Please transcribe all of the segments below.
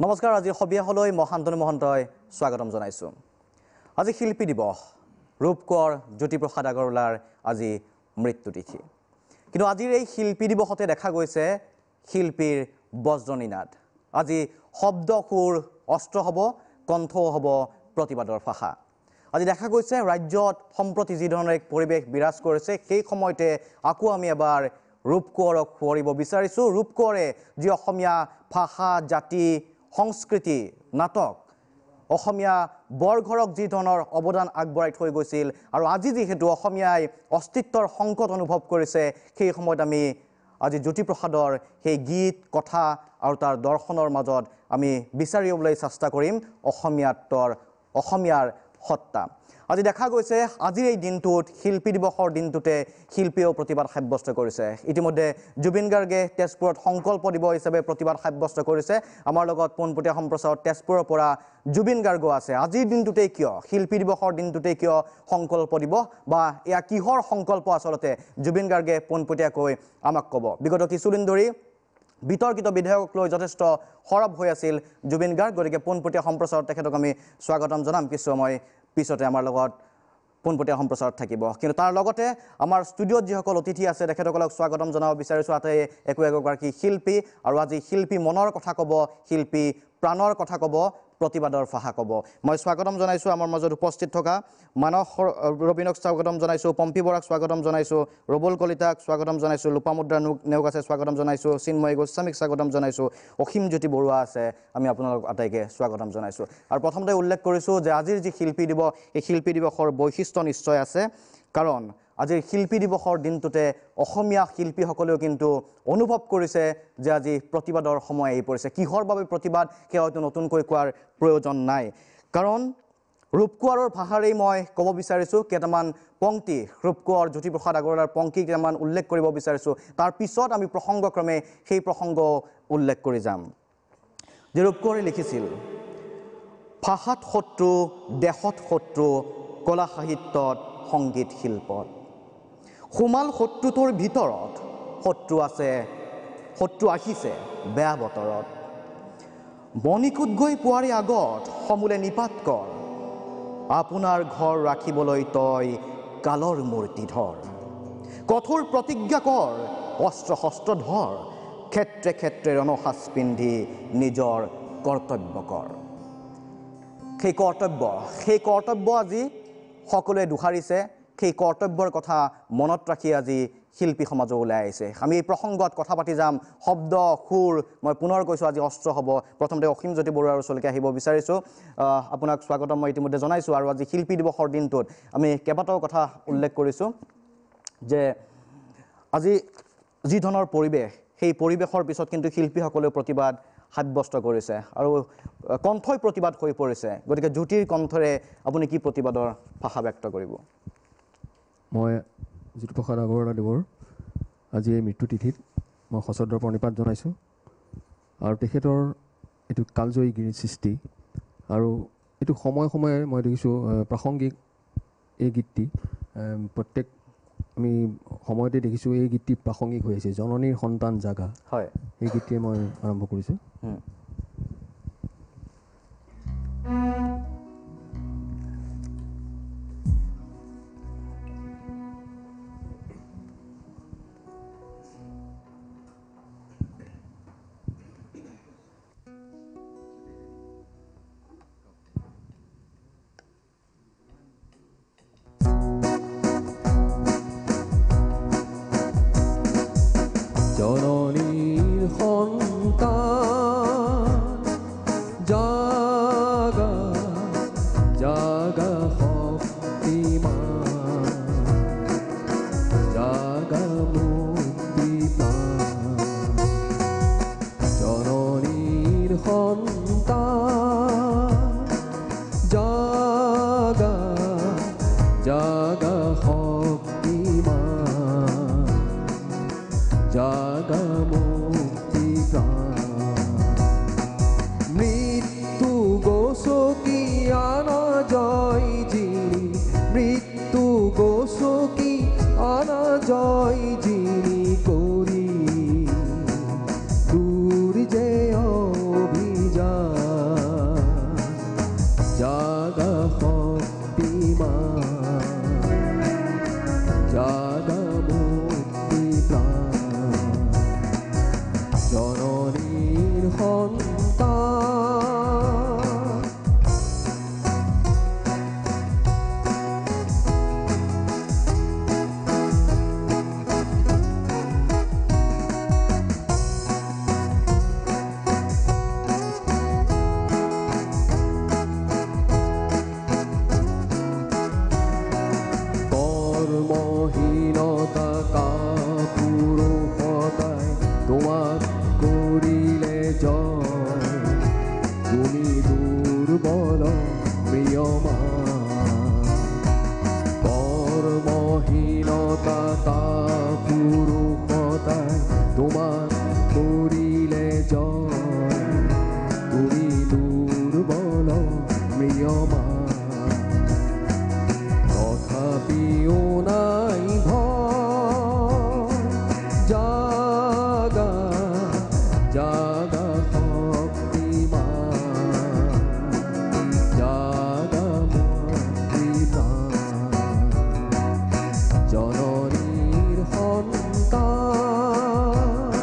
নমস্কাৰ আজি সবিয়াহলৈ মহান্তনু মহন্তই স্বাগতম জনাইছো আজি শিল্পী দিৱস ৰূপকোঁৱৰ জ্যোতিপ্ৰসাদ আগৰৱালাৰ আজি মৃত্যু তিথি কিন্তু আজিৰ এই শিল্পী দিৱসতে দেখা গৈছে শিল্পীৰ বজ্ৰনিনাদ আজি শব্দ সুৰ অস্ত্ৰ হ'ব কণ্ঠ হ'ব প্ৰতিবাদৰ ভাষা আজি দেখা গৈছে ৰাজ্যত সম্প্ৰতি যি ধৰণৰ এক পৰিৱেশ বিৰাজ কৰিছে সেই সময়তে আকৌ আমি এবাৰ ৰূপকোঁৱৰক সুঁৱৰিব বিচাৰিছো ৰূপকোঁৱৰে যি অসমীয়া ভাষা জাতি সংস্কৃতি নাটক অসমীয়া বৰঘৰক যি ধৰণৰ অৱদান আগবঢ়াই থৈ গৈছিল আৰু আজি যিহেতু অসমীয়াই অস্তিত্বৰ সংকট অনুভৱ কৰিছে সেই সময়ত আমি আজি জ্যোতিপ্ৰসাদৰ সেই গীত কথা আৰু তাৰ দৰ্শনৰ মাজত আমি বিচাৰি উলিয়াই চেষ্টা কৰিম অসমীয়াৰ সত্তা আজি দেখা গৈছে আজিৰ এই দিনটোত শিল্পী দিৱসৰ দিনটোতে শিল্পীয়েও প্ৰতিবাদ সাব্যস্ত কৰিছে ইতিমধ্যে জুবিন গাৰ্গে তেজপুৰত সংকল্প দিৱস হিচাপে প্ৰতিবাদ সাব্যস্ত কৰিছে আমাৰ লগত পোনপটীয়া সম্প্ৰচাৰত তেজপুৰৰ পৰা জুবিন গাৰ্গো আছে আজিৰ দিনটোতে কিয় শিল্পী দিৱসৰ দিনটোতে কিয় সংকল্প দিৱস বা এয়া কিহৰ সংকল্প আচলতে জুবিন গাৰ্গে পোনপটীয়াকৈ আমাক ক'ব বিগত কিছুদিন ধৰি বিতৰ্কিত বিধেয়ক লৈ যথেষ্ট সৰব হৈ আছিল জুবিন গাৰ্গ গতিকে পোনপটীয়া সম্প্ৰচাৰত তেখেতক আমি স্বাগতম জনাম কিছু সময় পিছতে আমাৰ লগত পোনপটীয়া সম্প্ৰচাৰত থাকিব কিন্তু তাৰ লগতে আমাৰ ষ্টুডিঅ'ত যিসকল অতিথি আছে তেখেতসকলক স্বাগতম জনাব বিচাৰিছোঁ আতে একোগৰাকী শিল্পী আৰু আজি শিল্পী মনৰ কথা ক'ব শিল্পী প্ৰাণৰ কথা ক'ব প্ৰতিবাদৰ ভাষা ক'ব মই স্বাগতম জনাইছোঁ আমাৰ মাজত উপস্থিত থকা মানস ৰবীনক স্বাগতম জনাইছোঁ পম্পী বৰাক স্বাগতম জনাইছোঁ ৰবুল কলিতাক স্বাগতম জনাইছোঁ লোপামুদ্ৰা নেওগ আছে স্বাগতম জনাইছোঁ চিন্ময় গোস্বামীক স্বাগতম জনাইছোঁ অসীম জ্যোতি বৰুৱা আছে আমি আপোনালোক আটাইকে স্বাগতম জনাইছোঁ আৰু প্ৰথমতে উল্লেখ কৰিছোঁ যে আজিৰ যি শিল্পী দিৱস এই শিল্পী দিৱসৰ বৈশিষ্ট্য নিশ্চয় আছে কাৰণ আজিৰ শিল্পী দিৱসৰ দিনটোতে অসমীয়া শিল্পীসকলেও কিন্তু অনুভৱ কৰিছে যে আজি প্ৰতিবাদৰ সময় আহি পৰিছে কিহৰ বাবে প্ৰতিবাদ সেই হয়তো নতুনকৈ কোৱাৰ প্ৰয়োজন নাই কাৰণ ৰূপকোঁৱৰৰ ভাষাৰেই মই ক'ব বিচাৰিছোঁ কেইটামান পংক্তি ৰূপকোঁৱৰ জ্যোতিপ্ৰসাদ আগৰৱালাৰ পংক্তি কেইটামান উল্লেখ কৰিব বিচাৰিছোঁ তাৰ পিছত আমি প্ৰসংগক্ৰমে সেই প্ৰসংগ উল্লেখ কৰি যাম যে ৰূপকোঁৱৰে লিখিছিল ভাষাত শত্ৰু দেশত শত্ৰু কলা সাহিত্যত সংগীত শিল্পত সোমাল শত্ৰুটোৰ ভিতৰত শত্ৰু আহিছে বেয়া বতৰত মণিকূট গৈ পোৱাৰে আগত সমূলে নিপাত কৰ আপোনাৰ ঘৰ ৰাখিবলৈ তই কালৰ মূৰ্তি ধৰ কঠোৰ প্ৰতিজ্ঞা কৰ অস্ত্ৰ শস্ত্ৰ ধৰ ক্ষেত্ৰে ক্ষেত্ৰে ৰণসাজ পিন্ধি নিজৰ কৰ্তব্য কৰ সেই কৰ্তব্য আজি সকলোৱে দোহাৰিছে সেই কৰ্তব্যৰ কথা মনত ৰাখি আজি শিল্পী সমাজো ওলাই আহিছে আমি এই প্ৰসংগত কথা পাতি যাম শব্দ সুৰ মই পুনৰ কৈছোঁ আজি অস্ত্ৰ হ'ব প্ৰথমতে অসীম জ্যোতি বৰুৱাৰ ওচৰলৈকে আহিব বিচাৰিছোঁ আপোনাক স্বাগতম মই ইতিমধ্যে জনাইছোঁ আৰু আজি শিল্পী দিৱসৰ দিনটোত আমি কেইবাটাও কথা উল্লেখ কৰিছোঁ যে আজি যি ধৰণৰ পৰিৱেশ সেই পৰিৱেশৰ পিছত কিন্তু শিল্পীসকলেও প্ৰতিবাদ সাব্যস্ত কৰিছে আৰু কণ্ঠই প্ৰতিবাদ হৈ পৰিছে গতিকে জ্যোতিৰ কণ্ঠৰে আপুনি কি প্ৰতিবাদৰ ভাষা ব্যক্ত কৰিব মই জ্যোতিপ্ৰসাদ আগৰৱালাদেৱৰ আজি এই মৃত্যু তিথিত মই সশ্ৰদ্ধ প্ৰণিপাত জনাইছোঁ আৰু তেখেতৰ এইটো কালজয়ী গীত সৃষ্টি আৰু এইটো সময়ে সময়ে মই দেখিছোঁ প্ৰাসংগিক এই গীতটি প্ৰত্যেক আমি সময়তে দেখিছোঁ এই গীতটি প্ৰাসংগিক হৈ আছে জননীৰ সন্তান জাগা হয় এই গীতটিয়ে মই আৰম্ভ কৰিছোঁ জননীৰ সন্তান জাগা জাগা শক্তিমান জাগা মুক্তি পান জননীৰ সন্তান জাগা জাগা শক্তিমান জাগা মুক্তি প্ৰাণ মৃত্যু গচকি আনা জয় যিনি মৃত্যু গচকি আনা জয় যিনি কৰি দূৰ যে অভিযান কাটা পুৰুষতাই তোমাক কৰিলে জয় তুমি দুৰ্বল মৃয়মান তথাপিও নাই ভয় জাগা জাগা শক্তিমান জাগা জননীৰ সন্তান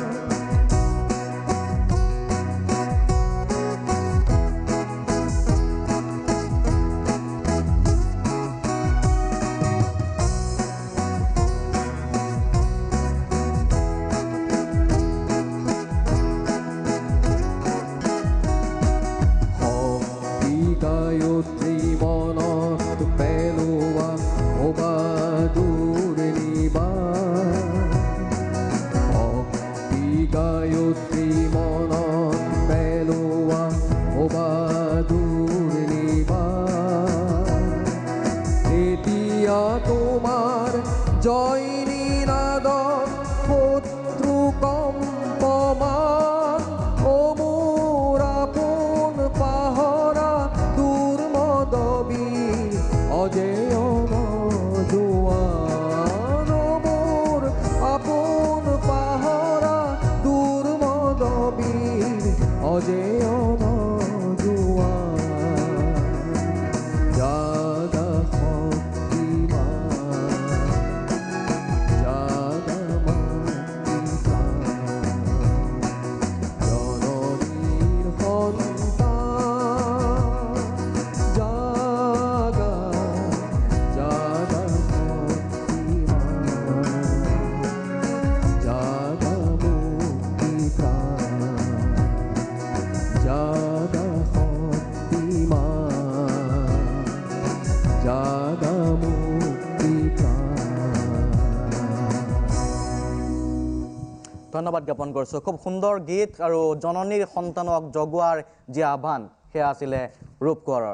শক্তি গায়ত্ৰী মনত পেলোৱা অবাদুৰ ভক্তি গায়ত্ৰী মনত পেলোৱা অবাদুৰ এতিয়া তোমাৰ জয় নিনাদত শত্ৰু কম্পমান অমোৰ আপোন পাহৰা দুৰ্মদবীৰ অজেয় জোৱান মোৰ আপোন পাহৰা দুৰ্মদবীৰ অজেয় জোৱান জাগা শক্তিমান জাগা মাতৃ জননীৰ সন্তান জাগা জাগা শক্তিমান জাগা মুক্তি প্ৰাণ জাগা শক্তিমান জাগা মুক্তি প্ৰাণ ধন্যবাদ জ্ঞাপন কৰিছোঁ খুব সুন্দৰ গীত আৰু জননীৰ সন্তানক জগোৱাৰ যি আহ্বান সেয়া আছিলে ৰূপ কোঁৱৰৰ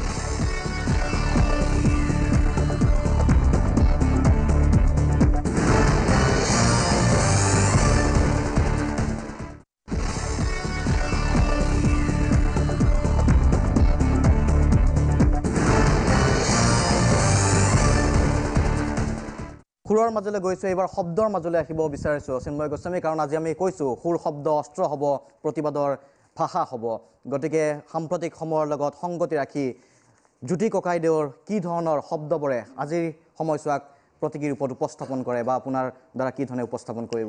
সুৰৰ মাজলৈ গৈছোঁ এইবাৰ শব্দৰ মাজলৈ আহিব বিচাৰিছোঁ চিন্ময় গোস্বামী কাৰণ আজি আমি কৈছোঁ সুৰ শব্দ অস্ত্ৰ হ'ব প্ৰতিবাদৰ ভাষা হ'ব গতিকে সাম্প্ৰতিক সময়ৰ লগত সংগতি ৰাখি জ্যোতি ককাইদেউৰ কি ধৰণৰ শব্দবোৰে আজিৰ সময়ছোৱাক প্ৰতীকী ৰূপত উপস্থাপন কৰে বা আপোনাৰ দ্বাৰা কি ধৰণে উপস্থাপন কৰিব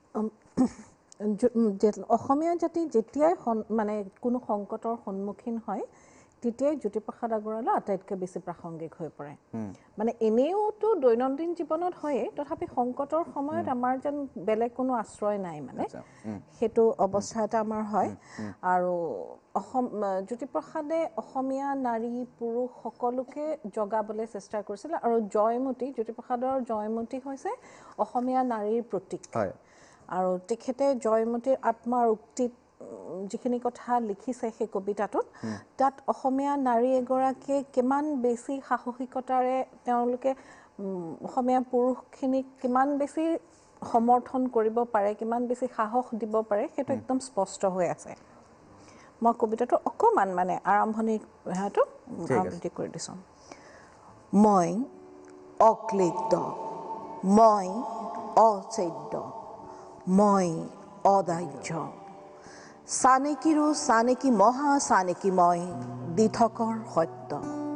অসমীয়া জাতি যেতিয়াই মানে কোনো সংকটৰ সন্মুখীন হয় তেতিয়াই জ্যোতিপ্ৰসাদ আগৰৱালা আটাইতকৈ বেছি প্ৰাসংগিক হৈ পৰে মানে এনেওতো দৈনন্দিন জীৱনত হয়ে তথাপি সংকটৰ সময়ত আমাৰ যেন বেলেগ কোনো আশ্ৰয় নাই মানে সেইটো অৱস্থা এটা আমাৰ হয় আৰু জ্যোতিপ্ৰসাদে অসমীয়া নাৰী পুৰুষ সকলোকে জগাবলৈ চেষ্টা কৰিছিল আৰু জয়মতী জ্যোতিপ্ৰসাদৰ জয়মতী হৈছে অসমীয়া নাৰীৰ প্ৰতীক আৰু তেখেতে জয়মতীৰ আত্মাৰ উক্তিত যিখিনি কথা লিখিছে সেই কবিতাটোত তাত অসমীয়া নাৰী এগৰাকীয়ে কিমান বেছি সাহসিকতাৰে তেওঁলোকে অসমীয়া পুৰুষখিনিক কিমান বেছি সমৰ্থন কৰিব পাৰে কিমান বেছি সাহস দিব পাৰে সেইটো একদম স্পষ্ট হৈ আছে মই কবিতাটো অকমান মানে আৰম্ভণি হেতু আবৃত্তি কৰি দিছোঁ মই অক্লিপ্ত মই অচেদ্য মই অদাহ্য সানেকিৰো সানেকি মহা সানেকি মই দিথকৰ সত্য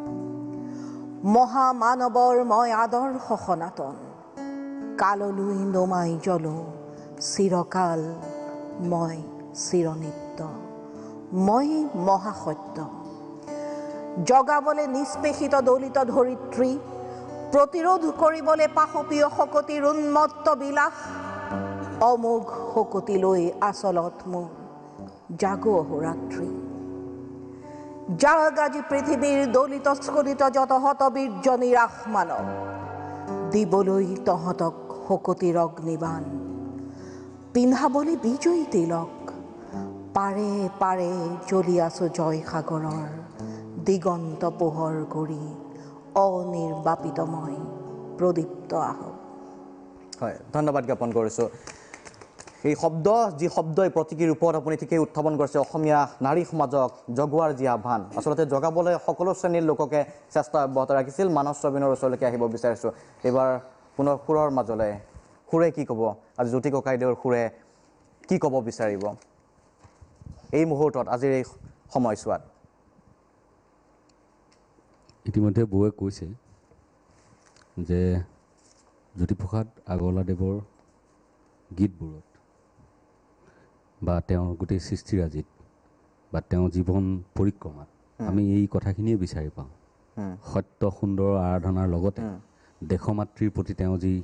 মহামানৱৰ মই আদৰ্শ সনাতন কাললৈ নমাই জ্বলো চিৰকাল মই চিৰনিত্য মই মহাসত্য জগাবলৈ নিষ্পেষিত দলিত ধৰিত্ৰী প্ৰতিৰোধ কৰিবলৈ পাশপীয় শকতিৰ উন্মত্ত বিলাস অমোঘ শকতি লৈ আচলত মোৰ জাগো অহোৰাত্ৰি জাগ আজি পৃথিৱীৰ দলিত স্খলিত যত হত বীৰ্য নিৰাশ মানৱ দিবলৈ তহঁতক শকতিৰ অগ্নিবাণ পিন্ধাবলৈ বিজয়ী তিলক পাৰে পাৰে জ্বলি আছো জয় সাগৰৰ দিগন্ত পোহৰ কৰি অনিৰ্বাপিত মই প্ৰদীপ্ত আহক হয় ধন্যবাদ জ্ঞাপন কৰিছোঁ এই শব্দ যি শব্দই প্ৰতীকী ৰূপত আপুনি ঠিকেই উত্থাপন কৰিছে অসমীয়া নাৰী সমাজক জগোৱাৰ যি আহ্বান আচলতে জগাবলৈ সকলো শ্ৰেণীৰ লোককে চেষ্টা অব্যাহত ৰাখিছিল মানস ৰবীনৰ ওচৰলৈকে আহিব বিচাৰিছোঁ এইবাৰ পুনৰ সুৰৰ মাজলৈ সুৰে কি ক'ব আজি জ্যোতি ককাইদেউৰ সুৰে কি ক'ব বিচাৰিব এই মুহূৰ্তত আজিৰ এই সময়ছোৱাত ইতিমধ্যে বৌয়ে কৈছে যে জ্যোতিপ্ৰসাদ আগৰৱালাদেৱৰ গীতবোৰত বা তেওঁৰ গোটেই সৃষ্টিৰাজিত বা তেওঁৰ জীৱন পৰিক্ৰমাত আমি এই কথাখিনিয়ে বিচাৰি পাওঁ সত্য সুন্দৰ আৰাধনাৰ লগতে দেশমাতৃৰ প্ৰতি তেওঁ যি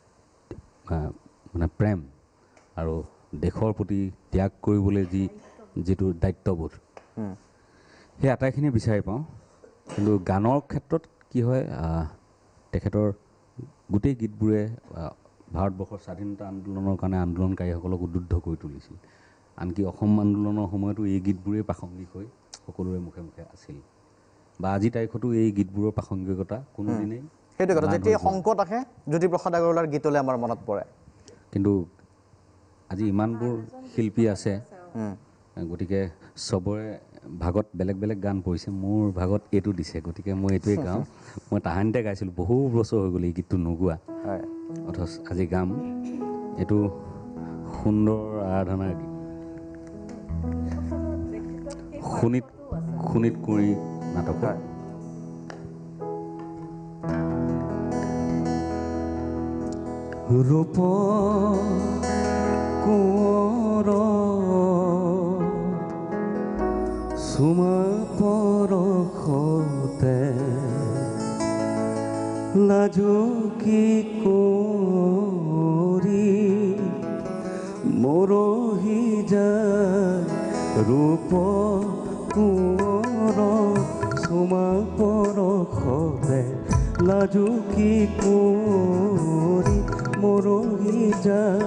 মানে প্ৰেম আৰু দেশৰ প্ৰতি ত্যাগ কৰিবলৈ যিটো দায়িত্ববোধ সেই আটাইখিনি বিচাৰি পাওঁ কিন্তু গানৰ ক্ষেত্ৰত কি হয় তেখেতৰ গোটেই গীতবোৰে ভাৰতবৰ্ষৰ স্বাধীনতা আন্দোলনৰ কাৰণে আন্দোলনকাৰীসকলক উদ্বুদ্ধ কৰি তুলিছিল আনকি অসম আন্দোলনৰ সময়তো এই গীতবোৰেই প্ৰাসংগিক হৈ সকলোৰে মুখে মুখে আছিল বা আজি তাৰিখতো এই গীতবোৰৰ প্ৰাসংগিকতা কোনোদিনেই সেইটো কথা যেতিয়া সংকট আহে জ্যোতিপ্ৰসাদ আগৰৱালাৰ গীতলৈ আমাৰ মনত পৰে কিন্তু আজি ইমানবোৰ শিল্পী আছে গতিকে চবৰে ভাগত বেলেগ বেলেগ গান পৰিছে মোৰ ভাগত এইটো দিছে গতিকে মই এইটোৱে গাওঁ মই তাহানিতে গাইছিলোঁ বহু বছৰ হৈ গ'ল এই গীতটো নোগোৱা অথচ আজি গাম এইটো সুন্দৰ আৰাধনাৰ গীত শোণিত কুঁৱৰী নাটকৰ ৰূপ কোঁৱৰ চুমা পৰশতে লাজুকী কৰি মৰহি যায় ৰূপ কোঁৱৰ চুমা পৰশতে লাজুকী কৰি মৰহি যায়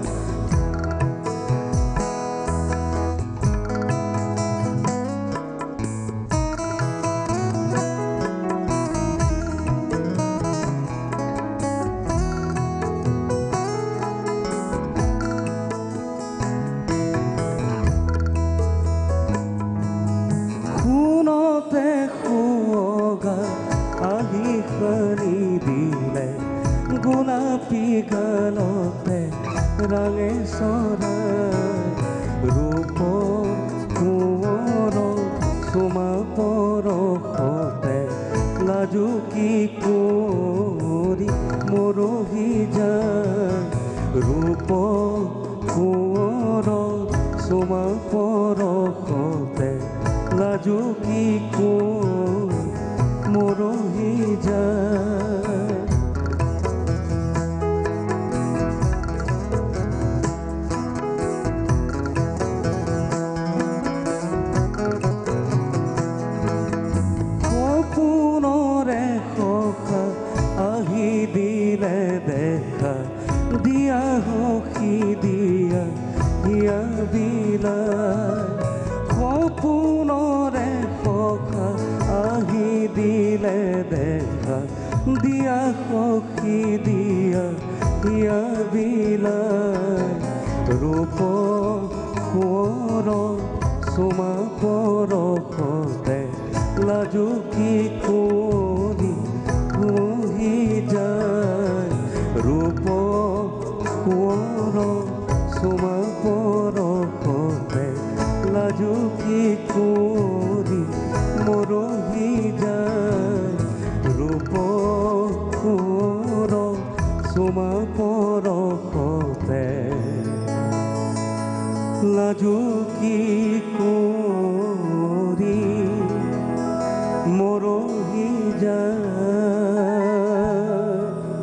শুনতে শুৱগা আহি সাৰি দিলে গোলাপী গালতে ৰাঙে চৰাই ৰূপ কোঁৱৰ চুমা পৰশতে লাজুকী কৰি মৰহি যায় ৰূপ কোঁৱৰ চুমা পৰশতে লাজুকী কৰি মৰহি যায় সপোনৰে সখা আহি দিলে দেখা দিয়া সখী দিয়া হিয়া বিলাই সপোনৰে সখা আহি দিলে দেখা দিয়া সখী দিয়া হিয়া বিলাই ৰূপ কোঁৱৰ চুমা পৰশতে লাজুকী কৰি বহি যায় ৰূপ কোঁৱৰ চুমা পৰশতে লাজুকী কৰি মৰহি যায় ৰূপ কোঁৱৰ চুমা পৰশতে লাজুকী কৰি মৰহি যায়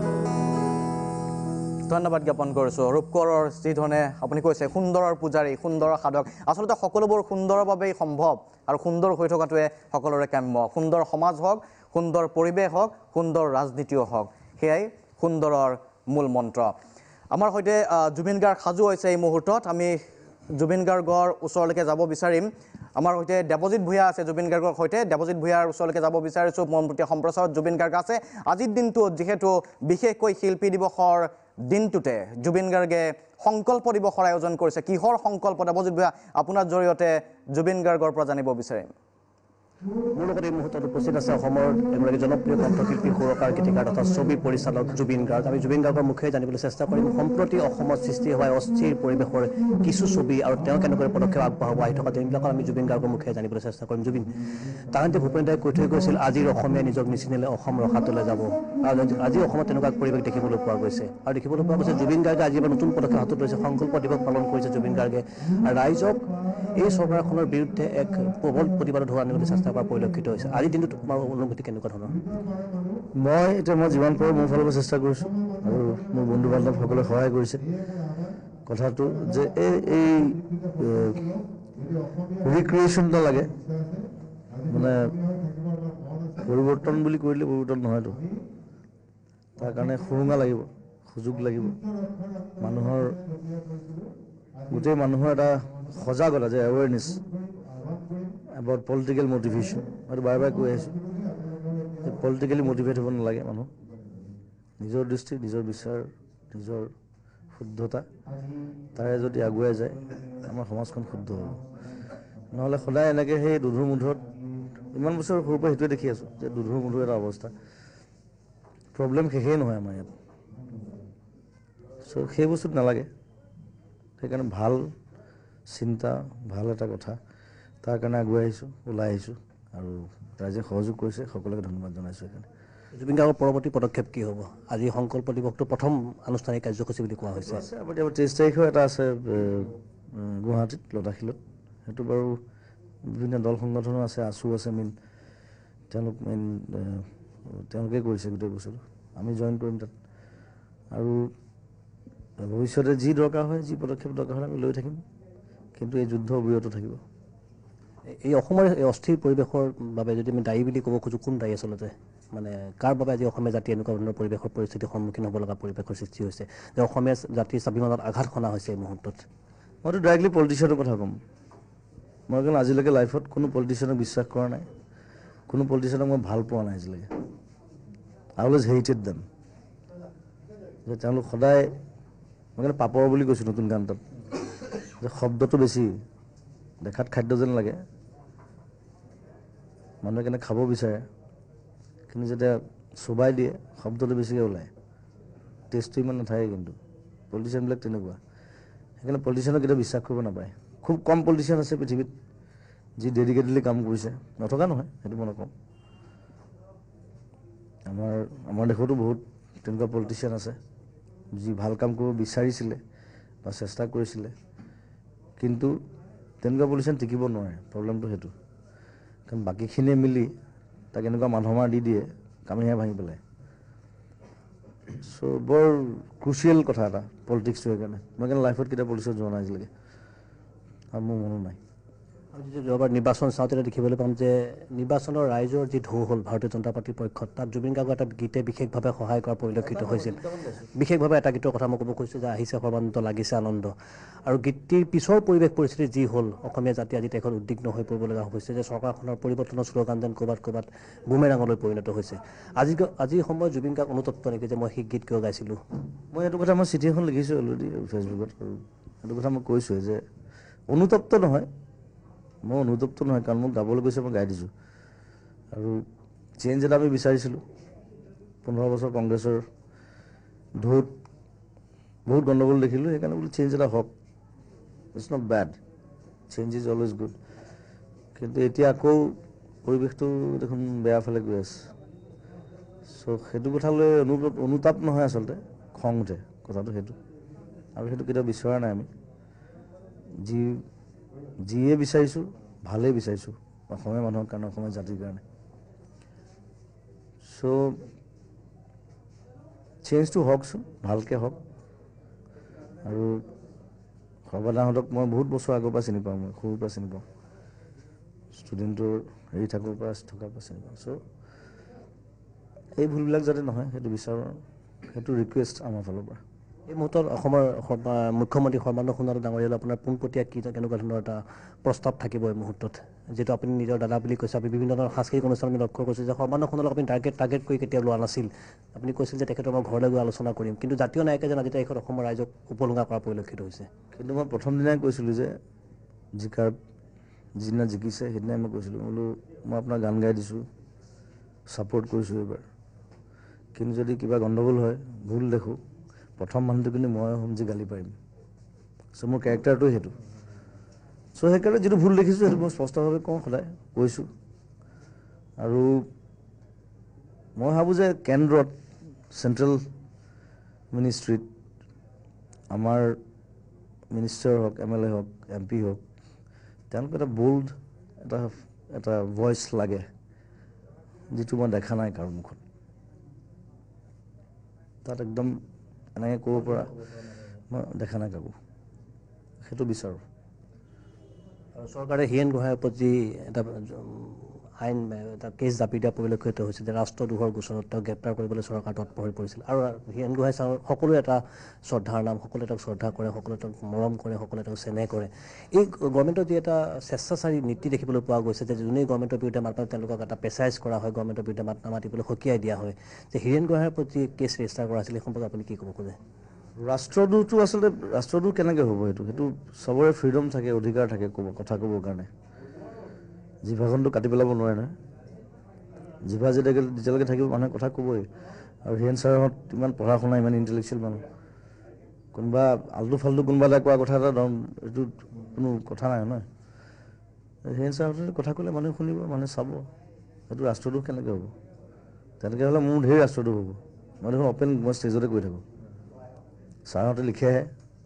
ধন্যবাদ জ্ঞাপন কৰিছোঁ ৰূপকোঁৱৰৰ যিধৰণে আপুনি কৈছে সুন্দৰৰ পূজাৰী সুন্দৰৰ সাধক আচলতে সকলোবোৰ সুন্দৰৰ বাবেই সম্ভৱ আৰু সুন্দৰ হৈ থকাটোৱে সকলোৰে কাম্য সুন্দৰ সমাজ হওক সুন্দৰ পৰিৱেশ হওক সুন্দৰ ৰাজনীতিও হওক সেয়াই সুন্দৰৰ মূল মন্ত্ৰ আমাৰ সৈতে জুবিন গাৰ্গ সাজু হৈছে এই মুহূৰ্তত আমি জুবিন গাৰ্গৰ ওচৰলৈকে যাব বিচাৰিম আমাৰ সৈতে দেৱজিৎ ভূঞা আছে জুবিন গাৰ্গৰ সৈতে দেৱজিৎ ভূঞাৰ ওচৰলৈকে যাব বিচাৰিছোঁ মনপ্ৰতি সম্প্ৰচাৰত জুবিন গাৰ্গ আছে আজিৰ দিনটোত যিহেতু বিশেষকৈ শিল্পী দিৱসৰ দিনটোতে জুবিন গাৰ্গে সংকল্প দিৱসৰ আয়োজন কৰিছে কিহৰ সংকল্প দেৱজিৎ ভূঞা আপোনাৰ জৰিয়তে জুবিন গাৰ্গৰ পৰা জানিব বিচাৰিম মোৰ লগত এই মুহূৰ্তত উপস্থিত আছে অসমৰ এগৰাকী জনপ্ৰিয় কণ্ঠশিল্পী সুৰকাৰ গীতিকাৰ তথা ছবি পৰিচালক জুবিন গাৰ্গ আমি জুবিন গাৰ্গৰ মুখেৰে জানিবলৈ চেষ্টা কৰিম সম্প্ৰতি অসমত সৃষ্টি হোৱা অস্থিৰ পৰিৱেশৰ কিছু ছবি আৰু তেওঁ কেনেকৈ পদক্ষেপ আগবঢ়াব আহি থকা দিনবিলাকত আমি জুবিন গাৰ্গৰ মুখেৰে জানিবলৈ চেষ্টা কৰিম জুবিন তাহাঁতে ভূপেন দাই কৈ থৈ গৈছিল আজিৰ অসমীয়া নিজক নিচিনিলে অসম ৰখাতলৈ যাব আৰু আজি অসমত তেনেকুৱা পৰিৱেশ দেখিবলৈ পোৱা গৈছে আৰু দেখিবলৈ পোৱা গৈছে জুবিন গাৰ্গে আজি এবাৰ নতুন পদক্ষেপ হাতত লৈছে সংকল্প দিৱস পালন কৰিছে জুবিন গাৰ্গে আৰু ৰাইজক এই চৰকাৰখনৰ বিৰুদ্ধে এক প্ৰবল প্ৰতিবাদত ধৰা আনিবলৈ চেষ্টা কৰা পৰিলক্ষিত হৈছে আজি দিনটো তোমাৰ অনুভূতি কেনেকুৱা ধৰণৰ মই যিমান পাৰোঁ মোৰ ফালৰ পৰা চেষ্টা কৰিছোঁ আৰু মোৰ বন্ধু বান্ধৱসকলে সহায় কৰিছে কথাটো যে এই ৰিক্ৰিয়েশ্যন এটা লাগে মানে পৰিৱৰ্তন বুলি কৰিলে পৰিৱৰ্তন নহয়তো তাৰ কাৰণে সুৰুঙা লাগিব সুযোগ লাগিব গোটেই মানুহৰ এটা সজাগতা যে এৱেৰনেছ এবাউট পলিটিকেল মটিভেশ্যন মইতো বাৰে বাৰে কৈ আহিছোঁ যে পলিটিকেলি মটিভেট হ'ব নালাগে মানুহ নিজৰ দৃষ্টি নিজৰ বিচাৰ নিজৰ শুদ্ধতা তাৰে যদি আগুৱাই যায় আমাৰ সমাজখন শুদ্ধ হ'ব নহ'লে সদায় এনেকৈ সেই দুধুৰ মুধুৰত ইমান বছৰ সৰুৰ পৰা সেইটোৱে দেখি আছোঁ যে দুধুৰ মুধুৰ এটা অৱস্থা প্ৰব্লেম শেষেই নহয় আমাৰ ইয়াত চ' সেই বস্তুত নালাগে সেইকাৰণে ভাল চিন্তা ভাল এটা কথা তাৰ কাৰণে আগুৱাই আহিছোঁ ওলাই আহিছোঁ আৰু ৰাইজে সহযোগ কৰিছে সকলোকে ধন্যবাদ জনাইছোঁ সেইকাৰণে জুবিন গাৰ্গৰ পৰৱৰ্তী পদক্ষেপ কি হ'ব আজি সংকল্প দিৱসটো প্ৰথম আনুষ্ঠানিক কাৰ্যসূচী বুলি কোৱা হৈছে আমাৰ 23 তাৰিখেও এটা আছে গুৱাহাটীত লতাশিলত সেইটো বাৰু বিভিন্ন দল সংগঠনো আছে আছু আছে তেওঁলোকে কৰিছে গোটেই বস্তুটো আমি জইন কৰিম তাত আৰু ভৱিষ্যতে যি দৰকাৰ হয় যি পদক্ষেপ দৰকাৰ হয় আমি লৈ থাকিম কিন্তু এই যুদ্ধ অবিৰত থাকিব এই অসমৰ এই অস্থিৰ পৰিৱেশৰ বাবে যদি আমি দায়ী বুলি ক'ব খোজোঁ কোন দায়ী আচলতে মানে কাৰ বাবে আজি অসমীয়া জাতি এনেকুৱা ধৰণৰ পৰিৱেশৰ পৰিস্থিতিৰ সন্মুখীন হ'ব লগা পৰিৱেশৰ সৃষ্টি হৈছে যে অসমীয়া জাতিৰ স্বাভিমানত আঘাত সনা হৈছে এই মুহূৰ্তত মইতো ডাইৰেক্টলি পলিটিচিয়ানৰ কথা ক'ম মই কাৰণ আজিলৈকে লাইফত কোনো পলিটিচিয়ানক বিশ্বাস কৰা নাই কোনো পলিটিচিয়ানক মই ভাল পোৱা নাই আজিলৈকে আই অলৱেজ হেইটেড দেম যে তেওঁলোক সদায় মই কাৰণে পাপৰ বুলি কৈছোঁ নতুন গান তাত যে শব্দটো বেছি দেখাত খাদ্য যেন লাগে মানুহে কেনে খাব বিচাৰে কিন্তু যেতিয়া চোবাই দিয়ে শব্দটো বেছিকৈ ওলায় টেষ্টটো ইমান নাথাকে কিন্তু পলিটিচিয়ানবিলাক তেনেকুৱা সেইকাৰণে পলিটিচিয়ানক কেতিয়াও বিশ্বাস কৰিব নাপায় খুব কম পলিটিচিয়ান আছে পৃথিৱীত যি ডেডিকেটেডলি কাম কৰিছে নথকা নহয় সেইটো মই নকওঁ আমাৰ দেশতো বহুত তেনেকুৱা পলিটিচিয়ান আছে যি ভাল কাম কৰিব বিচাৰিছিলে বা চেষ্টা কৰিছিলে কিন্তু তেনেকুৱা পলিটিচিয়ান টিকিব নোৱাৰে প্ৰব্লেমটো সেইটো কাৰণ বাকীখিনিয়ে মিলি তাক এনেকুৱা মানুহমাৰ দি দিয়ে কামিহে ভাঙি পেলায় চ' বৰ ক্ৰুচিয়েল কথা এটা পলিটিক্সটো সেইকাৰণে মই কাৰণে লাইফত কেতিয়াও পলিটিক্সত যোৱা নাই আজিলৈকে আৰু মোৰ মনো নাই আৰু যদি যোৱাবাৰ নিৰ্বাচন চাওঁ তেতিয়া দেখিবলৈ পাম যে নিৰ্বাচনৰ ৰাইজৰ যি ঢৌ হ'ল ভাৰতীয় জনতা পাৰ্টীৰ পক্ষত তাত জুবিন গাৰ্গৰ এটা গীতে বিশেষভাৱে সহায় কৰা পৰিলক্ষিত হৈছিল বিশেষভাৱে এটা গীতৰ কথা মই ক'ব খুজিছোঁ যে আহিছে সৰ্বানন্দ লাগিছে আনন্দ আৰু গীতটিৰ পিছৰ পৰিৱেশ পৰিস্থিতি যি হ'ল অসমীয়া জাতি আজি দেশত উদ্বিগ্ন হৈ পৰিব লগা হৈছে যে চৰকাৰখনৰ পৰিৱৰ্তনৰ শ্লোগান যেন ক'ৰবাত বুমেৰাঙলৈ পৰিণত হৈছে আজিৰ সময়ত জুবিন গাৰ্গ অনুতপ্ত নেকি যে মই সেই গীত কিয় গাইছিলোঁ মই এইটো কথা মই চিঠি এখন লিখিছোঁ অলৰেডি ফেচবুকত আৰু সেইটো কথা মই কৈছোঁৱে যে অনুতপ্ত নহয় মই অনুতপ্ত নহয় কাৰণ মোক গাবলৈ গৈছে মই গাই দিছোঁ আৰু চেঞ্জ এটা আমি বিচাৰিছিলোঁ 15 বছৰ কংগ্ৰেছৰ ঢৌত বহুত গণ্ডগোল দেখিলোঁ সেইকাৰণে বোলো চেঞ্জ এটা হওক it's not bad change is always good কিন্তু এতিয়া আকৌ পৰিৱেশটো দেখোন বেয়া ফালে গৈ আছে চ' সেইটো কথা লৈ অনুতাপ নহয় আচলতে খং উঠে কথাটো সেইটো আৰু সেইটো কেতিয়াও বিচৰা নাই আমি যিয়ে বিচাৰিছোঁ ভালেই বিচাৰিছোঁ অসমীয়া মানুহৰ কাৰণে অসমীয়া জাতিৰ কাৰণে চ' চেঞ্জটো হওকচোন ভালকৈ হওক আৰু সৰ্বদাহঁতক মই বহুত বছৰ আগৰ পৰা চিনি পাওঁ মই সৰুৰ পৰা চিনি পাওঁ ষ্টুডেণ্টৰ হেৰি থকাৰ পৰা চিনি পাওঁ চ' এই ভুলবিলাক যাতে নহয় সেইটো বিচাৰোঁ সেইটো ৰিকুৱেষ্ট আমাৰ ফালৰ পৰা এই মুহূৰ্তত অসমৰ মুখ্যমন্ত্ৰী সৰ্বানন্দ সোণোৱাল ডাঙৰীয়ালৈ আপোনাৰ পোনপটীয়া কেনেকুৱা ধৰণৰ এটা প্ৰস্তাৱ থাকিব এই মুহূৰ্তত যেহেতু আপুনি নিজৰ দাদা বুলি কৈছে, আপুনি বিভিন্ন ধৰণৰ সাংস্কৃতিক অনুষ্ঠান আমি লক্ষ্য কৰিছোঁ যে সৰ্বানন্দক আপুনি টাৰ্গেট কৰি কেতিয়াও লোৱা নাছিল। আপুনি কৈছিল যে তেখেতৰ মই ঘৰলৈ গৈ আলোচনা কৰিম, কিন্তু জাতীয় নায়কে যেন আজি তাৰিখত অসমৰ ৰাইজক উপলুঙা কৰা পৰিলক্ষিত হৈছে। কিন্তু মই প্ৰথম দিনাই কৈছিলোঁ যে যিদিনা জিকিছে সেইদিনাই মই কৈছিলোঁ, বোলো মই আপোনাৰ গান গাই দিছোঁ, ছাপোৰ্ট কৰিছোঁ এইবাৰ, কিন্তু যদি কিবা গণ্ডগোল হয়, ভুল দেখোঁ, প্ৰথম মানুহটো কিন্তু মই হ'ম যে গালি পাৰিম। চ' মোৰ কেৰেক্টাৰটোৱে সেইটো। চ' সেইকাৰণে যিটো ভুল দেখিছোঁ সেইটো মই স্পষ্টভাৱে কওঁ, সদায় কৈছোঁ। আৰু মই ভাবোঁ যে কেন্দ্ৰত চেণ্ট্ৰেল মিনিষ্ট্ৰীত আমাৰ মিনিষ্টাৰ হওক, MLA হওক, MP হওক, তেওঁলোক এটা বোল্ড এটা ভইচ লাগে, যিটো মই দেখা নাই কাৰো মুখত। তাত একদম এনেকৈ ক'ব পৰা মই দেখা নাই কাকো, সেইটো বিচাৰোঁ। আৰু চৰকাৰে হীৰেণ গোহাঁইৰ প্ৰতি এটা আইন এটা কেছ জাপি দিয়া পৰিলক্ষিত হৈছে যে ৰাষ্ট্ৰদ্ৰোহৰ গোচৰত তেওঁক গ্ৰেপ্তাৰ কৰিবলৈ চৰকাৰ তৎপৰ হৈ পৰিছিল। আৰু হীৰেণ গোহাঁই ছাৰৰ সকলোৱে এটা শ্ৰদ্ধাৰ নাম, সকলোৱে তেওঁক শ্ৰদ্ধা কৰে, সকলোৱে তেওঁক মৰম কৰে, সকলোৱে তেওঁক চেনেহ কৰে। এই গভৰ্ণমেণ্টৰ যি এটা স্বেচ্ছাচাৰী নীতি দেখিবলৈ পোৱা গৈছে যে যোনেই গভৰ্ণমেণ্টৰ বিৰুদ্ধে মাত মাতে তেওঁলোকক এটা প্ৰেছাৰাইজ কৰা হয়, গভৰ্ণমেণ্টৰ বিৰুদ্ধে মাত নামাতিবলৈ সকীয়াই দিয়া হয়, যে হীৰেণ গোহাঁইৰ প্ৰতি কেছ ৰেজিষ্টাৰ কৰা আছিল, এই সম্পৰ্কে আপুনি কি ক'ব খোজে? ৰাষ্ট্ৰদ্ৰোহটো আচলতে ৰাষ্ট্ৰদ্ৰোহ কেনেকৈ হ'ব? সেইটো চবৰে ফ্ৰীডম থাকে, অধিকাৰ থাকে কথা ক'বৰ কাৰণে। জিভাখনটো কাটি পেলাব নোৱাৰে নহয়। জিভা যেতিয়ালৈকে থাকিব মানুহে কথা ক'বই। আৰু হীৰেণ ছাৰহঁত ইমান পঢ়া শুনা, ইমান ইণ্টেলেকচুৱেল মানুহ, কোনোবা আল্টু ফাল্টু কোনোবা এটা কোৱা কথা এটা এইটো কোনো কথা নাই নহয়। হীৰেণ ছাৰহঁতে কথা ক'লে মানুহে শুনিব, মানুহে চাব। সেইটো ৰাষ্ট্ৰদ্ৰোহ কেনেকৈ হ'ব? তেনেকৈ হ'লে মোৰ ঢেৰ ৰাষ্ট্ৰদ্ৰোহ হ'ব। মই দেখোন মই ষ্টেজতে কৈ থাকোঁ, ছাৰহঁতে লিখেহে,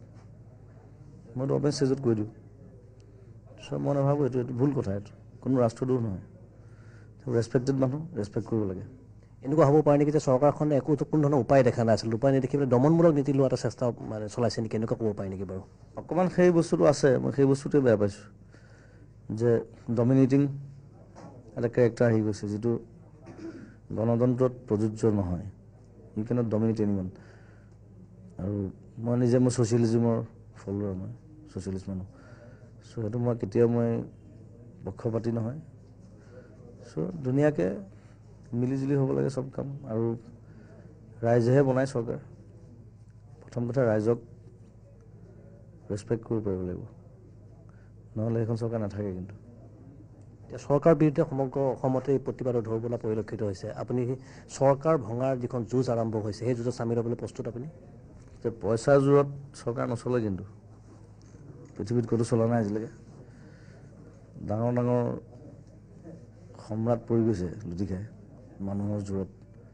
মইতো অপেন ষ্টেজত কৈ দিওঁ। চ' মই নাভাবোঁ এইটো ভুল কথা, এইটো কোনো ৰাষ্ট্ৰদ্ৰোহ নহয়। ৰেচপেক্টেড মানুহ, ৰেচপেক্ট কৰিব লাগে। এনেকুৱা হ'ব পাৰে নেকি যে চৰকাৰখনে একো কোনো ধৰণৰ উপায় দেখা নাছিল, উপায় নেদেখি পেলাই দমনমূলক নীতি লোৱা এটা চেষ্টা চলাইছে নেকি, এনেকুৱা ক'ব পাৰে নেকি বাৰু? অকণমান সেই বস্তুটো আছে, মই সেই বস্তুটোৱে বেয়া পাইছোঁ, যে ডমিনেটিং এটা কেৰেক্টাৰ আহি গৈছে, যিটো গণতন্ত্ৰত প্ৰযোজ্য নহয়। ইউ কেনট ডমিনেট এনিৱান। আৰু মই ছ'চিয়েলিজিমৰ ফলোৱাৰ, মই ছ'চিয়েলিষ্ট মানুহ। চ' সেইটো কেতিয়াও মই পক্ষপাতি নহয়। চ' ধুনীয়াকৈ মিলিজুলি হ'ব লাগে চব কাম। আৰু ৰাইজেহে বনায় চৰকাৰ। প্ৰথম কথা ৰাইজক ৰেচপেক্ট কৰিব পাৰিব লাগিব, নহ'লে সেইখন চৰকাৰ নাথাকে। কিন্তু এতিয়া চৰকাৰ বিৰুদ্ধে সমগ্ৰ অসমতে প্ৰতিবাদৰ ঢৌ বোলা পৰিলক্ষিত হৈছে। আপুনি চৰকাৰ ভঙাৰ যিখন যুঁজ আৰম্ভ হৈছে, সেই যুঁজত চামিল হ'বলৈ প্ৰস্তুত আপুনি? যে পইচাৰ জোৰত চৰকাৰ নচলে, কিন্তু পৃথিৱীত ক'তো চলা নাই আজিলৈকে। ডাঙৰ ডাঙৰ সম্ৰাট পৰি গৈছে লুটি খাই মানুহৰ জোৰত।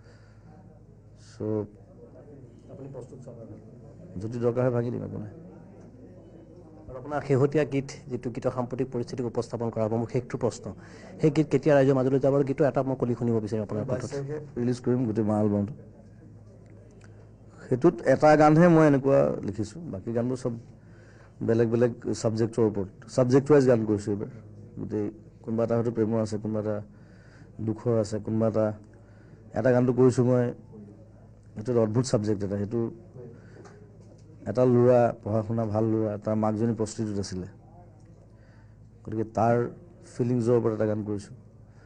চ' আপুনি প্ৰস্তুত চৰকাৰ? যদি দৰকাৰ হয় ভাঙি দিম, একো নাই। আৰু আপোনাৰ শেহতীয়া গীত, যিটো গীতৰ সাম্প্ৰতিক পৰিস্থিতিক উপস্থাপন কৰা হ'ব, মোৰ শেষটো প্ৰশ্ন, সেই গীত কেতিয়া ৰাইজৰ মাজলৈ যাব? আৰু গীতৰ এটা মই কলি শুনিব বিচাৰিম আপোনাৰ কণ্ঠত। ৰিলিজ কৰিম গোটেই মাহ এলবামটো। সেইটোত এটা গানহে মই এনেকুৱা লিখিছোঁ, বাকী গানবোৰ চব বেলেগ বেলেগ ছাবজেক্টৰ ওপৰত, ছাবজেক্ট ৱাইজ গান কৰিছোঁ এইবাৰ। গোটেই কোনোবা এটা হয়তো প্ৰেমৰ আছে, কোনোবা এটা দুখৰ আছে, কোনোবা এটা গানটো কৰিছোঁ মই, সেইটো অদ্ভুত ছাবজেক্ট এটা। সেইটো এটা ল'ৰা, পঢ়া শুনা ভাল ল'ৰা, তাৰ মাকজনী প্ৰস্টিটিউট আছিলে, গতিকে তাৰ ফিলিংছৰ ওপৰত এটা গান কৰিছোঁ।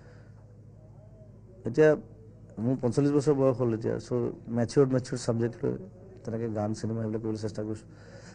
এতিয়া মোৰ 45 বছৰ বয়স হ'ল এতিয়া। চ' মেচিয়ৰ্ড ছাবজেক্ট লৈ তেনেকৈ গান চিনেমা এইবিলাক কৰিবলৈ চেষ্টা কৰিছোঁ।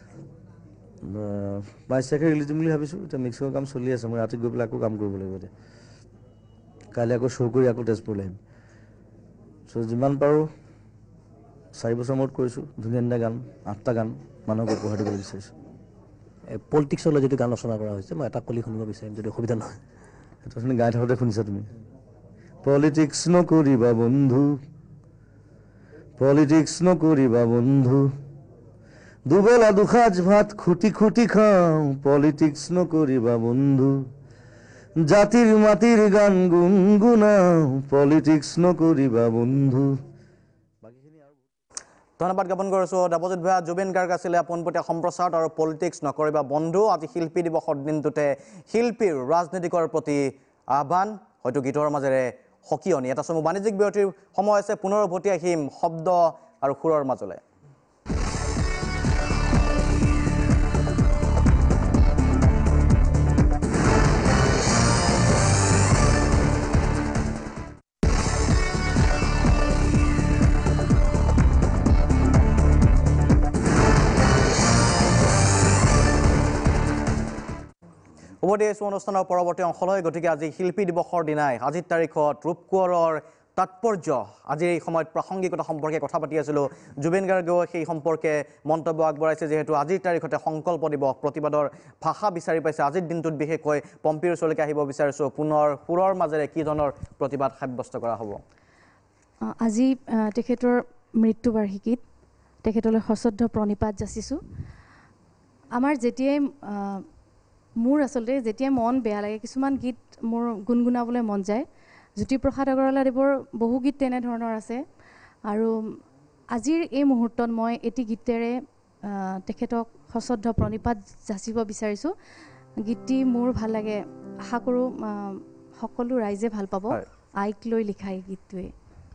22 তাৰিখে ৰিলিজ দিম বুলি ভাবিছোঁ। এতিয়া মিক্সিঙৰ কাম চলি আছে, মই ৰাতি গৈ পেলাই আকৌ কাম কৰিব লাগিব। এতিয়া কাইলৈ আকৌ শ্ব' কৰি আকৌ তেজপুৰলৈ আহিম। চ' যিমান পাৰোঁ 4 বছৰ মূৰত কৰিছোঁ ধুনীয়া ধুনীয়া গান, 8টা গান মানুহক উপহাৰ দিবলৈ বিচাৰিছোঁ। পলিটিক্সলৈ যিটো গান ৰচনা কৰা হৈছে, মই এটা কলি শুনিব বিচাৰিম যদি অসুবিধা নহয়। সেইটো অথনি গাই থাকোঁতে শুনিছা তুমি। পলিটিক্স নকৰিবা বন্ধু, পলিটিক্স নকৰিবা বন্ধু, দুবেলা দুসাঁজ ভাত খুটি খুটি খাওঁ, পলিটিক্স নকৰিবা বন্ধু, জাতিৰ মাটিৰ গান গুণগুণাওঁ, পলিটিক্স নকৰিবা বন্ধু। ধন্যবাদ জ্ঞাপন কৰিছোঁ দেৱজিৎ ভূঞা। জুবিন গাৰ্গ আছিলে পোনপটীয়া সম্প্ৰচাৰত আৰু পলিটিক্স নকৰিবা বন্ধু। আজি শিল্পী দিৱসৰ দিনটোতে শিল্পীৰ ৰাজনীতিকৰ প্ৰতি আহ্বান, হয়তো গীতৰ মাজেৰে সকিয়নি। এটা চমু বাণিজ্যিক বিৰতিৰ সময় আছে, পুনৰ উভতি আহিম শব্দ আৰু সুৰৰ মাজলৈ। উপদেশ অনুষ্ঠানৰ পৰৱৰ্তী অংশলৈ গতিকে আজি শিল্পী দিৱসৰ দিনাই আজিৰ তাৰিখত ৰূপকোঁৱৰৰ তাৎপৰ্য আজিৰ এই সময়ত প্ৰাসংগিকতা সম্পৰ্কে কথা পাতি আছিলোঁ জুবিন গাৰ্গেও সেই সম্পৰ্কে মন্তব্য আগবঢ়াইছে যিহেতু আজিৰ তাৰিখতে সংকল্প দিৱস প্ৰতিবাদৰ ভাষা বিচাৰি পাইছে আজিৰ দিনটোত বিশেষকৈ পম্পীৰ ওচৰলৈকে আহিব বিচাৰিছোঁ পুনৰ সুৰৰ মাজেৰে কি ধৰণৰ প্ৰতিবাদ সাব্যস্ত কৰা হ'ব আজি তেখেতৰ মৃত্যুবাৰ্ষিকীত তেখেতলৈ সশ্ৰদ্ধ প্ৰণিপাত যাচিছোঁ আমাৰ যেতিয়াই মোৰ আচলতে যেতিয়াই মন বেয়া লাগে কিছুমান গীত মোৰ গুণগুণাবলৈ মন যায় জ্যোতিপ্ৰসাদ আগৰৱালাদেৱৰ বহু গীত তেনেধৰণৰ আছে আৰু আজিৰ এই মুহূৰ্তত মই এটি গীতেৰে তেখেতক সশ্ৰদ্ধ প্ৰণিপাত যাচিব বিচাৰিছোঁ গীতটি মোৰ ভাল লাগে আশা কৰোঁ সকলো ৰাইজে ভাল পাব আইক লৈ লিখা এই গীতটোৱে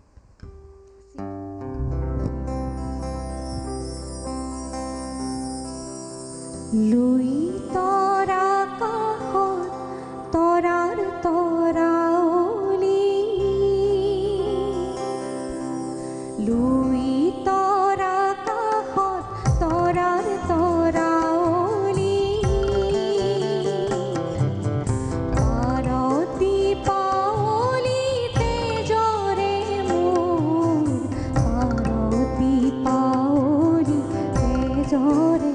লুই তৰা কাষত তৰাৰ তৰাৱলী লুই তৰা কাষত তৰাৰ তৰাৱলী পাৰতি পাৱলী তেজৰে মোৰ পাৰতি পাৱলী তেজৰে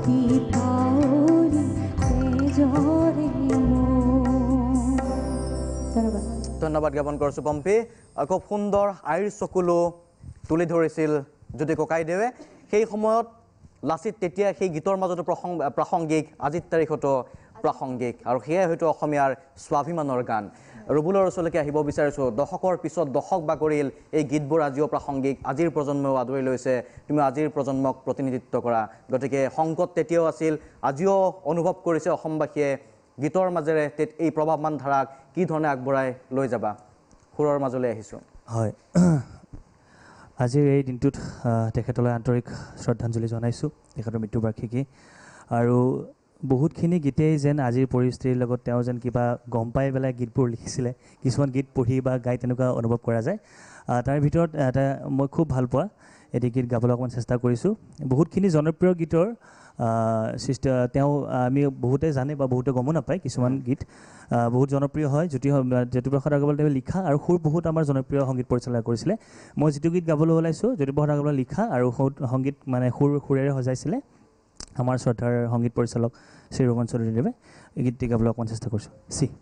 অতি পাৱলি তেজৰে মোৰ। ধন্যবাদ। ধন্যবাদ জ্ঞাপন কৰিছোঁ পম্পী। খুব সুন্দৰ আইৰ চকুলো তুলি ধৰিছিল জ্যোতি ককাইদেৱে। সেই সময়ত লাচিত তেতিয়া সেই গীতৰ মাজতো প্ৰাসংগিক, আজিৰ তাৰিখতো প্ৰাসংগিক, আৰু সেয়াই হয়তো অসমীয়াৰ স্বাভিমানৰ গান। ৰুবুলৰ ওচৰলৈকে আহিব বিচাৰিছোঁ। দশকৰ পিছত দশক বাগৰিল, এই গীতবোৰ আজিও প্ৰাসংগিক, আজিৰ প্ৰজন্মও আদৰি লৈছে, তুমি আজিৰ প্ৰজন্মক প্ৰতিনিধিত্ব কৰা। গতিকে সংকট তেতিয়াও আছিল, আজিও অনুভৱ কৰিছে অসমবাসীয়ে। গীতৰ মাজেৰে এই প্ৰভাৱমান ধাৰাক কি ধৰণে আগবঢ়াই লৈ যাবা? সুৰৰ মাজলৈ আহিছোঁ। হয়, আজিৰ এই দিনটোত তেখেতলৈ আন্তৰিক শ্ৰদ্ধাঞ্জলি জনাইছোঁ, তেখেতৰ মৃত্যুবাৰ্ষিকী। আৰু বহুতখিনি গীতেই যেন আজিৰ পৰিস্থিতিৰ লগত তেওঁ যেন কিবা গম পাই পেলাই গীতবোৰ লিখিছিলে। কিছুমান গীত পঢ়ি বা গাই তেনেকুৱা অনুভৱ কৰা যায়। তাৰ ভিতৰত এটা মই খুব ভাল পোৱা এটি গীত গাবলৈ অকণমান চেষ্টা কৰিছোঁ। বহুতখিনি জনপ্ৰিয় গীতৰ সৃষ্টি তেওঁ আমি বহুতে জানে বা বহুতে গমো নাপায়। কিছুমান গীত বহুত জনপ্ৰিয় হয়, জ্যোতিপ্ৰসাদ আগৰৱালাদেৱে লিখা আৰু সুৰ বহুত আমাৰ জনপ্ৰিয় সংগীত পৰিচালনা কৰিছিলে। মই যিটো গীত গাবলৈ ওলাইছোঁ জ্যোতিপ্ৰসাদ আগৰৱালা লিখা আৰু সংগীত মানে সুৰেৰে সজাইছিলে আমাৰ শ্ৰদ্ধাৰ সংগীত পৰিচালক শ্ৰী ৰমন চৌধুৰীদেৱে। এই গীতটি গাবলৈ অকণমান চেষ্টা কৰিছোঁ।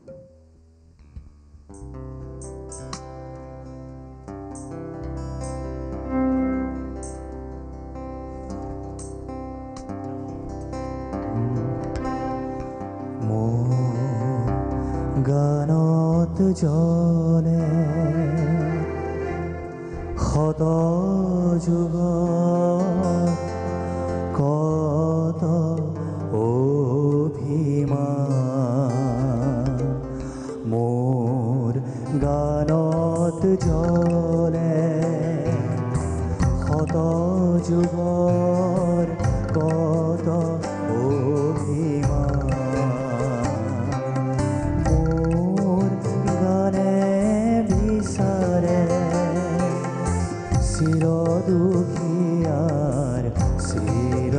গানত জলে শত যুগ কত অভিমান, মোৰ গানত জলে শত যুগৰ কত অভিমান, চিৰ দুখীয়াৰ চিৰ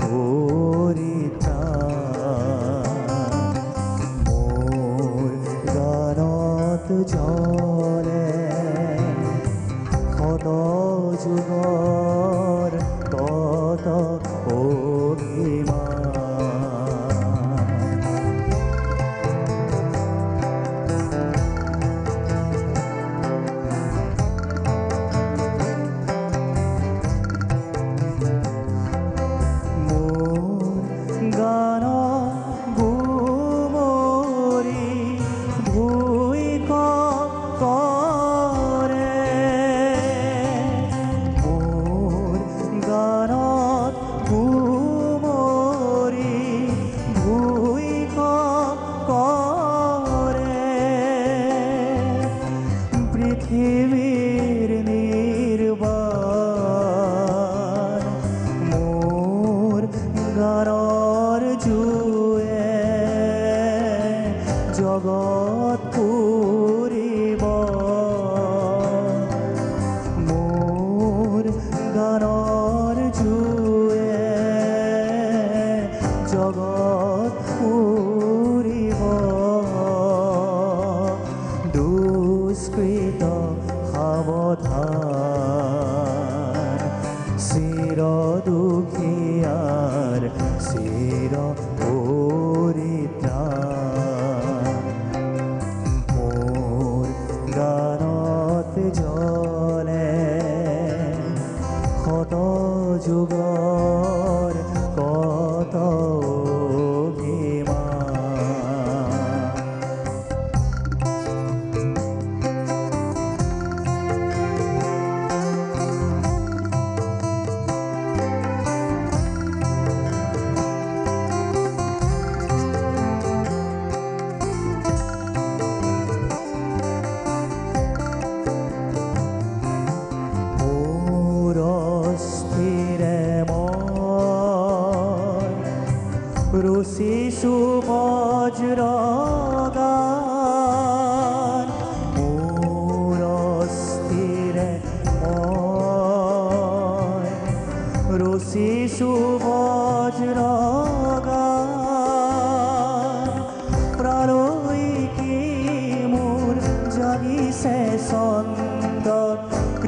পৰিত্ৰাণ, মোৰ গানত জলে শত যুগৰ কত অভিমান। পৃথিৱীৰ নিৰ্বাণ, মোৰ গানৰ জুয়ে জগত পুৰিব, মোৰ গানৰ জুয়ে জগত পুৰিব, দুষ্কৃত সাৱধান, চিৰ দুখীয়াৰ চিৰ পৰিত্ৰাণ, মোৰ গানত জলে শত যুগৰ কত ৰুচিছো বজ্ৰগান, মোৰ অস্থিৰে মই ৰুচিছো বজ্ৰগান, প্ৰালৈকি মোৰ জাগিছে ছন্দ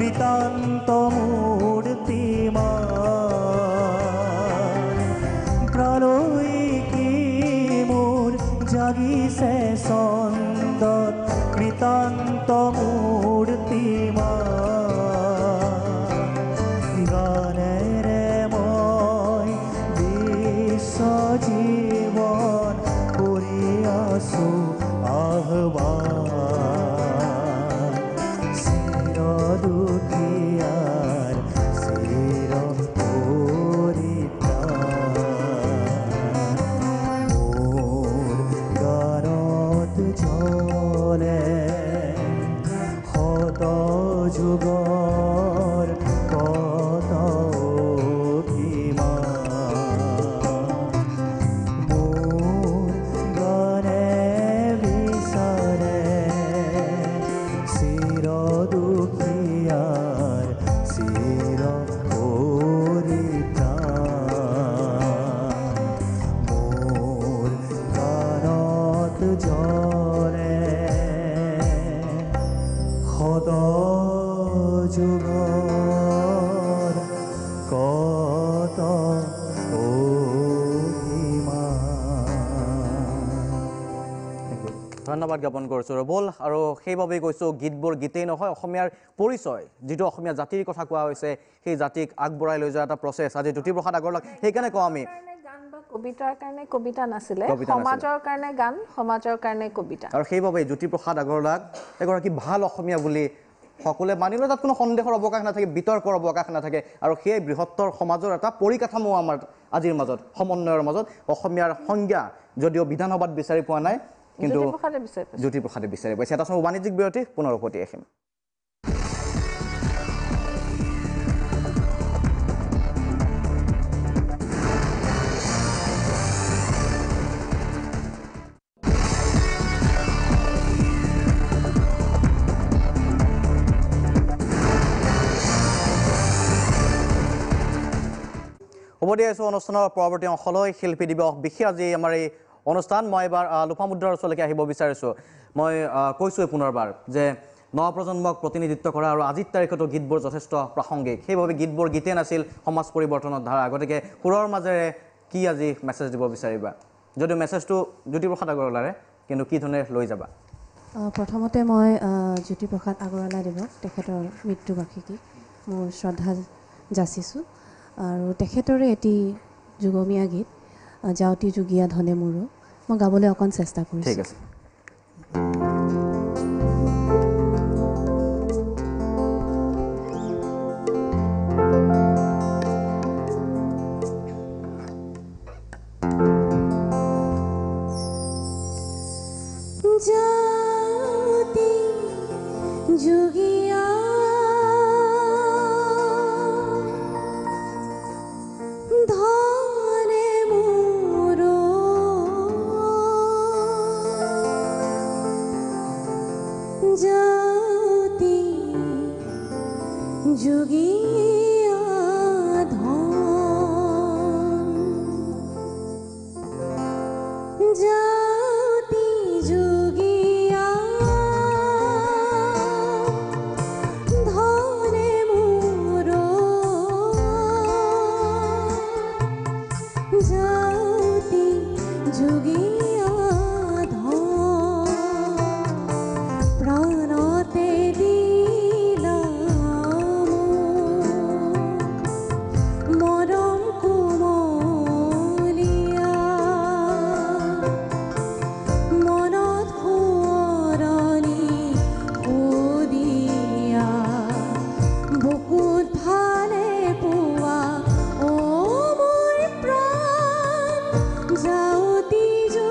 কৃতান্ত মূৰ্তিমান, প্ৰালৈকি মোৰ জাগিছে চন্দত কৃতান্ত মূৰ্তিমান গানেৰে মই বিশ্ব জীৱন কৰি আছো আহ্বান চিৰ দুখীয়াৰ চিৰ পৰিত্ৰাণ মোৰ গানত জ্বলে শত যুগৰ কত অভিমান মোৰ গানে বিচাৰে চিৰ দুখীয়াৰ চিৰ পৰিত্ৰাণ মোৰ গানত জ্বলে শত যুগৰ কত অভিমান। ধন্যবাদ জ্ঞাপন কৰিছোঁ ৰবল আৰু সেইবাবেই কৈছোঁ গীতবোৰ গীতেই নহয় অসমীয়াৰ পৰিচয় যিটো অসমীয়া জাতিৰ কথা কোৱা হৈছে সেই জাতিক আগবঢ়াই লৈ যোৱা এটা প্ৰচেছ আজি জ্যোতিপ্ৰসাদ আগৰৱালাক সেইকাৰণে কওঁ আমি গান বা কবিতাৰ কাৰণে কবিতা নাছিলে কবিতা নাছিলে। সমাজৰ কাৰণে গান সমাজৰ কাৰণে কবিতা আৰু সেইবাবেই জ্যোতিপ্ৰসাদ আগৰৱালাক এগৰাকী ভাল অসমীয়া বুলি সকলোৱে মানিলে তাত কোনো সন্দেহৰ অৱকাশ নাথাকে বিতৰ্কৰ অৱকাশ নাথাকে আৰু সেই বৃহত্তৰ সমাজৰ এটা পৰিকাঠামো আমাৰ আজিৰ মাজত সমন্বয়ৰ মাজত অসমীয়াৰ সংজ্ঞা যদিও বিধানসভাত বিচাৰি পোৱা নাই কিন্তু জ্যোতিপ্ৰসাদে বিচাৰি পাইছে এটা সময় বাণিজ্যিক বিৰতি পুনৰ উভতি আহিম উভতি আহিছোঁ অনুষ্ঠানৰ পৰৱৰ্তী অংশলৈ শিল্পী দিৱস বিশেষ আজি আমাৰ এই অনুষ্ঠান মই এবাৰ লোপামুদ্ৰাৰ ওচৰলৈকে আহিব বিচাৰিছোঁ মই কৈছোঁৱেই পুনৰবাৰ যে নৱপ্ৰজন্মক প্ৰতিনিধিত্ব কৰা আৰু আজিৰ তাৰিখতো গীতবোৰ যথেষ্ট প্ৰাসংগিক সেইবাবে গীতবোৰ গীতে নাছিল সমাজ পৰিৱৰ্তনৰ ধাৰা গতিকে সুৰৰ মাজেৰে কি আজি মেছেজ দিব বিচাৰিবা যদিও মেছেজটো জ্যোতিপ্ৰসাদ আগৰৱালাৰে কিন্তু কি ধৰণে লৈ যাবা প্ৰথমতে মই জ্যোতিপ্ৰসাদ আগৰৱালা দেৱক তেখেতৰ মৃত্যুবাৰ্ষিকী মোৰ শ্ৰদ্ধা যাচিছোঁ আৰু তেখেতৰে এটি যুগমীয়া গীত যাওঁতি যুগীয়া ধনে মোৰো মই গাবলৈ অকণ চেষ্টা কৰিছোঁ ঠিক আছে যাওঁতি যুগীয়া ধনে মোৰো যাওঁতি যুগীয়া ধন যাওঁতি যুগীয়া ধনে মোৰো যাওঁতি যুগীয়া ধন প্ৰাণতে দিলা মোক মৰম কোমলীয়া মনত সোঁৱৰণি সুদিয়া বুকুত ভালে পোৱা অ মোৰ প্ৰাণ যাওঁতি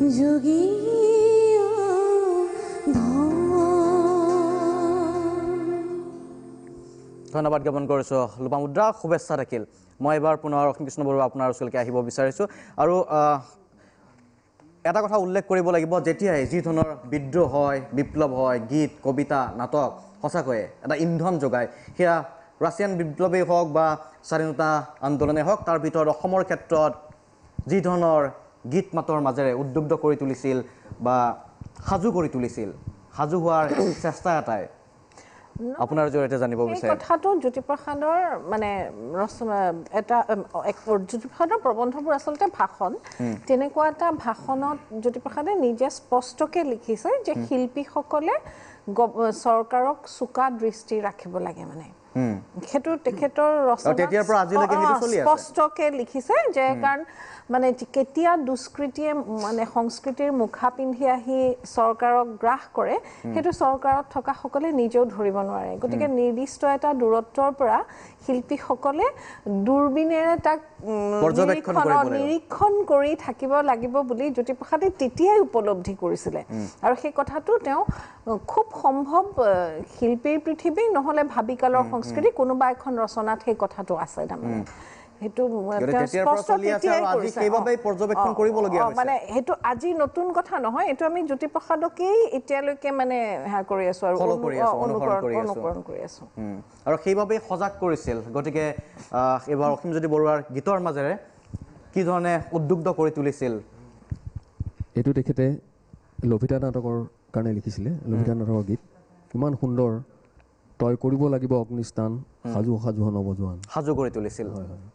যোগীয়া ধন ধন্যবাদ জ্ঞাপন কৰিছোঁ লোপামুদ্ৰা শুভেচ্ছা থাকিল মই এবাৰ পুনৰ অসীম কৃষ্ণ বৰুৱা আপোনাৰ ওচৰলৈকে আহিব বিচাৰিছোঁ আৰু এটা কথা উল্লেখ কৰিব লাগিব যেতিয়াই যি ধৰণৰ বিদ্ৰোহ হয় বিপ্লৱ হয় গীত কবিতা নাটক সঁচাকৈয়ে এটা ইন্ধন যোগায় সেয়া ৰাছিয়ান বিপ্লৱেই হওক বা স্বাধীনতা আন্দোলনেই হওক তাৰ ভিতৰত অসমৰ ক্ষেত্ৰত যি ধৰণৰ গীত মাতৰ মাজেৰে উদ্বুদ্ধ কৰি তুলিছিল বা সাজু কৰি তুলিছিল সাজু হোৱাৰ চেষ্টা এটাই আপোনাৰ জৰিয়তে জানিব বিচাৰে কথাটো জ্যোতিপ্ৰসাদৰ মানে এটা জ্যোতিপ্ৰসাদৰ প্ৰবন্ধবোৰ আচলতে ভাষণ তেনেকুৱা এটা ভাষণত জ্যোতিপ্ৰসাদে নিজে স্পষ্টকৈ লিখিছে যে শিল্পীসকলে চৰকাৰক চোকা দৃষ্টি ৰাখিব লাগে মানে সেইটো তেখেতৰ স্পষ্টকৈ লিখিছে যে কাৰণ মানে কেতিয়া দুষ্কৃতিয়ে মানে সংস্কৃতিৰ মুখা পিন্ধি আহি চৰকাৰক গ্ৰাস কৰে সেইটো চৰকাৰত থকা সকলে নিজেও ধৰিব নোৱাৰে গতিকে নিৰ্দিষ্ট এটা দূৰত্বৰ পৰা শিল্পীসকলে দূৰবীনেৰে তাক নিৰীক্ষণ কৰি থাকিব লাগিব বুলি জ্যোতিপ্ৰসাদে তেতিয়াই উপলব্ধি কৰিছিলে আৰু সেই কথাটো তেওঁ খুব সম্ভৱ শিল্পীৰ পৃথিৱী নহ'লে ভাবিকালৰ সংস্কৃতি কোনোবা এখন ৰচনাত সেই কথাটো আছে তাৰমানে সেইটো মানে সেইটো আজি নতুন কথা নহয় এইটো আমি জ্যোতিপ্ৰসাদকেই এতিয়ালৈকে মানে কৰি আছো আৰু অনুকৰণ কৰি আছো আৰু সেইবাবেই সজাগ কৰিছিল গতিকে এইবাৰ অসীমজ্যোতি বৰুৱাৰ গীতৰ মাজেৰে কি ধৰণে উদ্বুদ্ধ কৰি তুলিছিল এইটো তেখেতে লভিতা নাটকৰ কাৰণে লিখিছিলে লভিতা নাটকৰ গীত কিমান সুন্দৰ তই কৰিব লাগিব অগ্নিস্থান সাজু সাজু নৱজোৱান সাজু কৰি তুলিছিল হয় হয়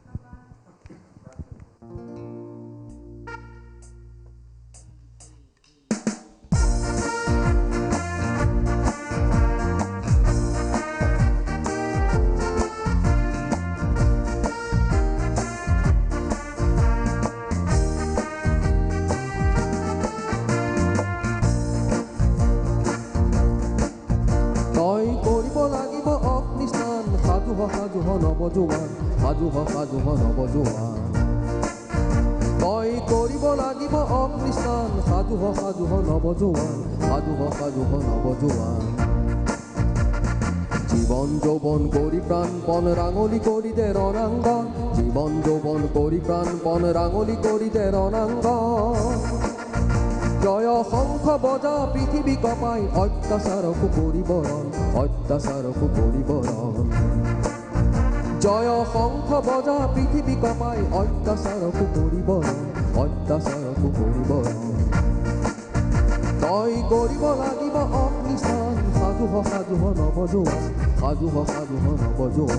নৱজোৱান সাজু নৱজোৱান তই কৰিব লাগিব অগ্নিস্থান সাজু নৱজোৱান সাজু নৱজোৱান জীবন যৌবন কৰি প্ৰাণপণ ৰাঙলী কৰি দে ৰণাংগন জীবন যৌবন কৰি প্ৰাণপণ ৰাঙলী কৰি দে ৰণাংগন জয় শংখ বজা পৃথিৱী কপাই অত্যাচাৰকো পৰিবৰণ জয় শংখ বজা পৃথিৱী কপাই অত্যাচাৰকো পৰিবৰণ তই কৰিব লাগিব অগ্নিস্থান সাজু নৱজোৱান সাজু নৱজোৱান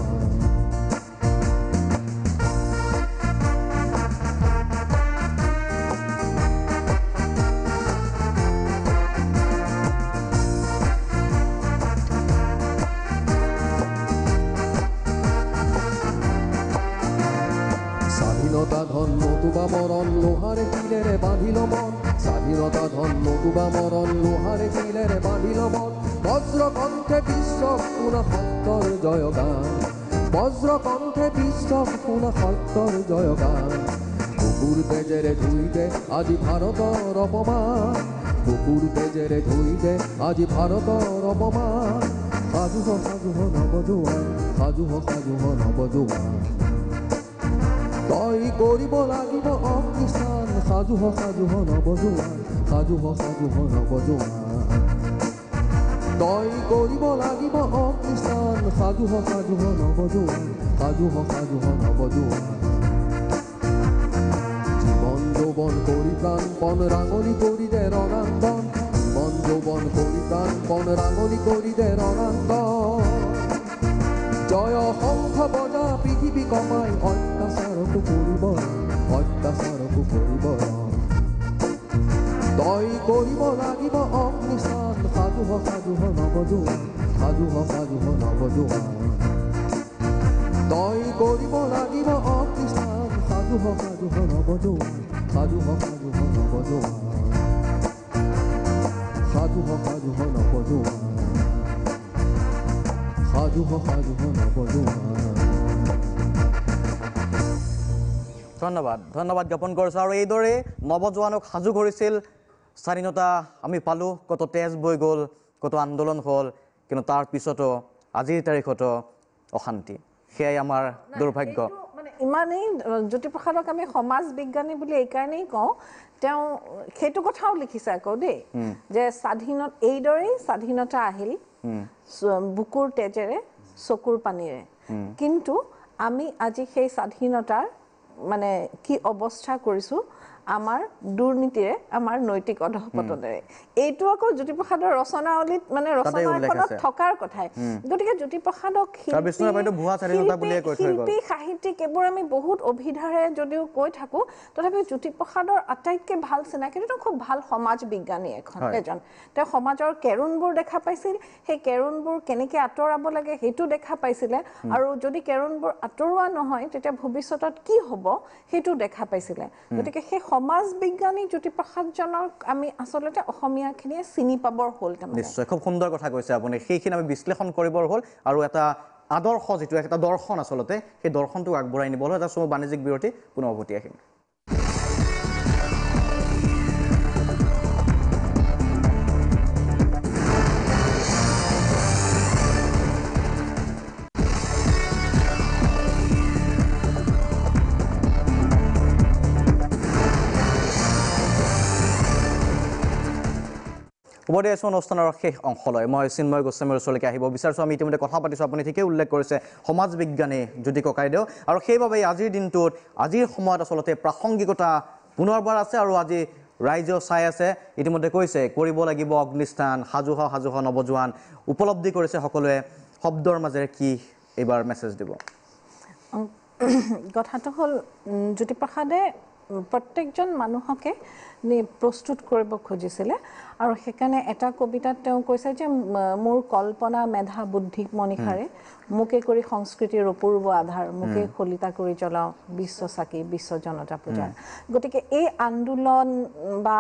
স্বাধীনতা ধন নতুবা মৰণ লোহাৰে শিলেৰে বান্ধিল মন স্বাধীনতা ধন নতুবা মৰণ লোহাৰে শিলেৰে বান্ধিল মন বজ্ৰকণ্ঠে বিশ্বক পুনঃ সত্যৰ জয়গান বজ্ৰকণ্ঠে বিশ্বক পুনঃ সত্যৰ জয়গান বুকুৰ তেজেৰে ধুই দে আজি ভাৰতৰ অপমান বুকুৰ তেজেৰে ধুই দে আজি ভাৰতৰ অপমান সাজু নৱজোৱান সাজু নৱজোৱান তই কৰিব লাগিব অগ্নিস্থান সাজু নৱজোৱান সাজু নৱজোৱান তই কৰিব লাগিব অগ্নিস্থান সাজু নৱজোৱান সাজু নৱজোৱান জীবন যৌবন কৰি প্ৰাণপণ ৰাঙলী কৰি দে ৰণাংগন জীবন যৌবন কৰি প্ৰাণপণ ৰাঙলী কৰি দে ৰণাংগন জয় শংখ বজা পৃথিৱী কমাই অত্যাচাৰকো পৰিবৰণ তই কৰিব লাগিব অগ্নিস্থান সাজু নৱজোৱান তই কৰিব লাগিব অগ্নিস্থান সাজু নৱজোৱান সাজু নৱজোৱান সাজু নৱজোৱান ধন্যবাদ জ্ঞাপন কৰিছোঁ আৰু এইদৰে নৱজোৱানক সাজু কৰিছিল স্বাধীনতা আমি পালোঁ কত তেজ বৈ গ'ল কত আন্দোলন হ'ল কিন্তু তাৰ পিছতো আজিৰ তাৰিখতো অশান্তি সেয়াই আমাৰ দুৰ্ভাগ্য মানে ইমানেই জ্যোতিপ্ৰসাদক আমি সমাজ বিজ্ঞানী বুলি এইকাৰণেই কওঁ তেওঁ সেইটো কথাও লিখিছে আকৌ দেই যে এইদৰেই স্বাধীনতা আহিল বুকুৰ তেজেৰে চকুৰ পানীৰে কিন্তু আমি আজি সেই স্বাধীনতাৰ মানে কি অৱস্থা কৰিছোঁ আমাৰ দুৰ্নীতিৰে আমাৰ নৈতিক অধঃপতনেৰে এইটো আকৌ জ্যোতিপ্ৰসাদৰ ৰচনাৱলীত মানে ৰচনাখনত থকাৰ কথাই গতিকে জ্যোতিপ্ৰসাদক শিল্পী সাহিত্যিক এইবোৰ আমি বহুত অভিধাৰে যদিও কৈ থাকোঁ তথাপিও জ্যোতিপ্ৰসাদৰ আটাইতকৈ ভাল চিনাকিটো খুব ভাল সমাজ বিজ্ঞানী এজন তেওঁ সমাজৰ কেৰুণবোৰ দেখা পাইছিল সেই কেৰুণবোৰ কেনেকৈ আঁতৰাব লাগে সেইটো দেখা পাইছিলে আৰু যদি কেৰুণবোৰ আঁতৰোৱা নহয় তেতিয়া ভৱিষ্যতত কি হ'ব সেইটো দেখা পাইছিলে গতিকে সেই সমাজ বিজ্ঞানী জ্যোতিপ্ৰসাদজনক আমি আচলতে অসমীয়াখিনিয়ে চিনি পাবৰ হ'ল নিশ্চয় খুব সুন্দৰ কথা কৈছে আপুনি সেইখিনি আমি বিশ্লেষণ কৰিবৰ হ'ল আৰু এটা আদৰ্শ যিটো এটা দৰ্শন আচলতে সেই দৰ্শনটোক আগবঢ়াই নিবলৈ এটা চমু বাণিজ্যিক বিৰতি পুনৰ উভতি আহিম উভতি আছোঁ অনুষ্ঠানৰ শেষ অংশলৈ মই চিন্ময় গোস্বামীৰ ওচৰলৈকে আহিব বিচাৰিছোঁ আমি ইতিমধ্যে কথা পাতিছোঁ আপুনি ঠিকেই উল্লেখ কৰিছে সমাজ বিজ্ঞানী জ্যোতি ককাইদেউ আৰু সেইবাবে আজিৰ দিনটোত আজিৰ সময়ত আচলতে প্ৰাসংগিকতা পুনৰবাৰ আছে আৰু আজি ৰাইজেও চাই আছে ইতিমধ্যে কৈছে কৰিব লাগিব অগ্নিস্থান সাজু হ নৱজোৱান উপলব্ধি কৰিছে সকলোৱে শব্দৰ মাজেৰে কি এইবাৰ মেছেজ দিব কথাটো হ'ল জ্যোতিপ্ৰসাদে প্ৰত্যেকজন মানুহকে প্ৰস্তুত কৰিব খুজিছিলে আৰু সেইকাৰণে এটা কবিতাত তেওঁ কৈছে যে মোৰ কল্পনা মেধা বুদ্ধিক মনিষাৰে মোকে কৰি সংস্কৃতিৰ অপূৰ্ব আধাৰ মোকে খলিতা কৰি জ্বলাওঁ বিশ্ব চাকি বিশ্ব জনতা পূজাৰ গতিকে এই আন্দোলন বা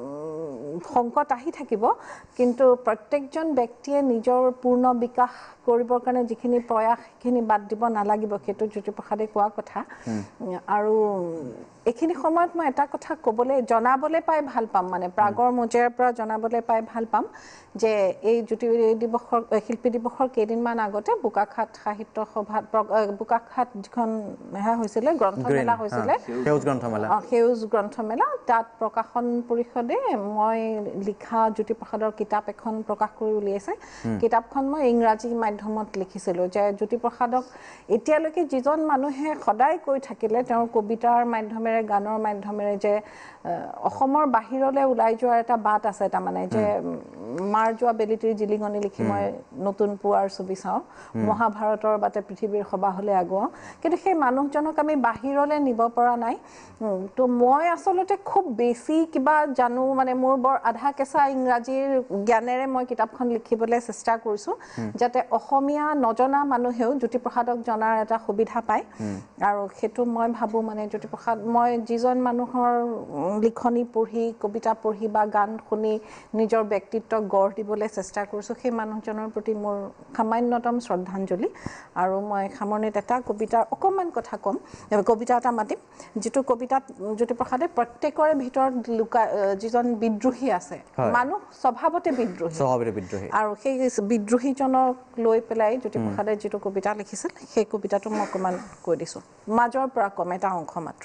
সংকট আহি থাকিব কিন্তু প্ৰত্যেকজন ব্যক্তিয়ে নিজৰ পূৰ্ণ বিকাশ কৰিবৰ কাৰণে যিখিনি প্ৰয়াস সেইখিনি বাদ দিব নালাগিব সেইটো জ্যোতিপ্ৰসাদে কোৱা কথা আৰু এইখিনি সময়ত মই এটা কথা জনাবলৈ পাই ভাল পাম মানে প্ৰাগৰ মজিয়াৰ পৰা জনাবলৈ পাই ভাল পাম যে এই শিল্পী দিৱসৰ কেইদিনমান আগতে বোকাখাত সাহিত্য সভাত বোকাখাত যিখন হৈছিলে গ্ৰন্থমেলা হৈছিলে সেউজ গ্ৰন্থমেলা তাত প্ৰকাশন পৰিষদে মই লিখা জ্যোতিপ্ৰসাদৰ কিতাপ এখন প্ৰকাশ কৰি উলিয়াইছে কিতাপখন মই ইংৰাজী মাধ্যমত লিখিছিলোঁ যে জ্যোতিপ্ৰসাদক এতিয়ালৈকে যিজন মানুহে সদায় কৈ থাকিলে তেওঁৰ কবিতাৰ মাধ্যমেৰে গানৰ মাধ্যমেৰে যে অসমৰ বাহিৰলৈ ওলাই যোৱাৰ এটা বাট আছে তাৰমানে যে মাৰ যোৱা বেলিটিৰ জিলিঙনি লিখি মই নতুন পুৱাৰ ছবি চাওঁ মহাভাৰতৰ বাটে পৃথিৱীৰ সবাহলৈ আগুৱাওঁ কিন্তু সেই মানুহজনক আমি বাহিৰলৈ নিব পৰা নাই তো মই আচলতে খুব বেছি কিবা জানো মানে মোৰ বৰ আধা কেঁচা ইংৰাজীৰ জ্ঞানেৰে মই কিতাপখন লিখিবলৈ চেষ্টা কৰিছোঁ যাতে অসমীয়া নজনা মানুহেও জ্যোতিপ্ৰসাদক জনাৰ এটা সুবিধা পায় আৰু সেইটো মই ভাবোঁ মানে জ্যোতিপ্ৰসাদ মই যিজন মানুহৰ লিখনি পঢ়ি কবিতা পঢ়ি বা গান শুনি নিজৰ ব্যক্তিত্বক গঢ় দিবলৈ চেষ্টা কৰিছোঁ সেই মানুহজনৰ প্ৰতি মোৰ সামান্যতম শ্ৰদ্ধাঞ্জলি আৰু মই সামৰণিত এটা কবিতাৰ অকণমান কথা ক'ম কবিতা এটা মাতিম যিটো কবিতাত জ্যোতিপ্ৰসাদে প্ৰত্যেকৰে ভিতৰত যিজন বিদ্ৰোহী আছে মানুহ স্বভাৱতে বিদ্ৰোহী আৰু সেই বিদ্ৰোহীজনক লৈ পেলাই জ্যোতিপ্ৰসাদে যিটো কবিতা লিখিছিল সেই কবিতাটো মই অকণমান কৈ দিছোঁ মাজৰ পৰা কম এটা অংশ মাত্ৰ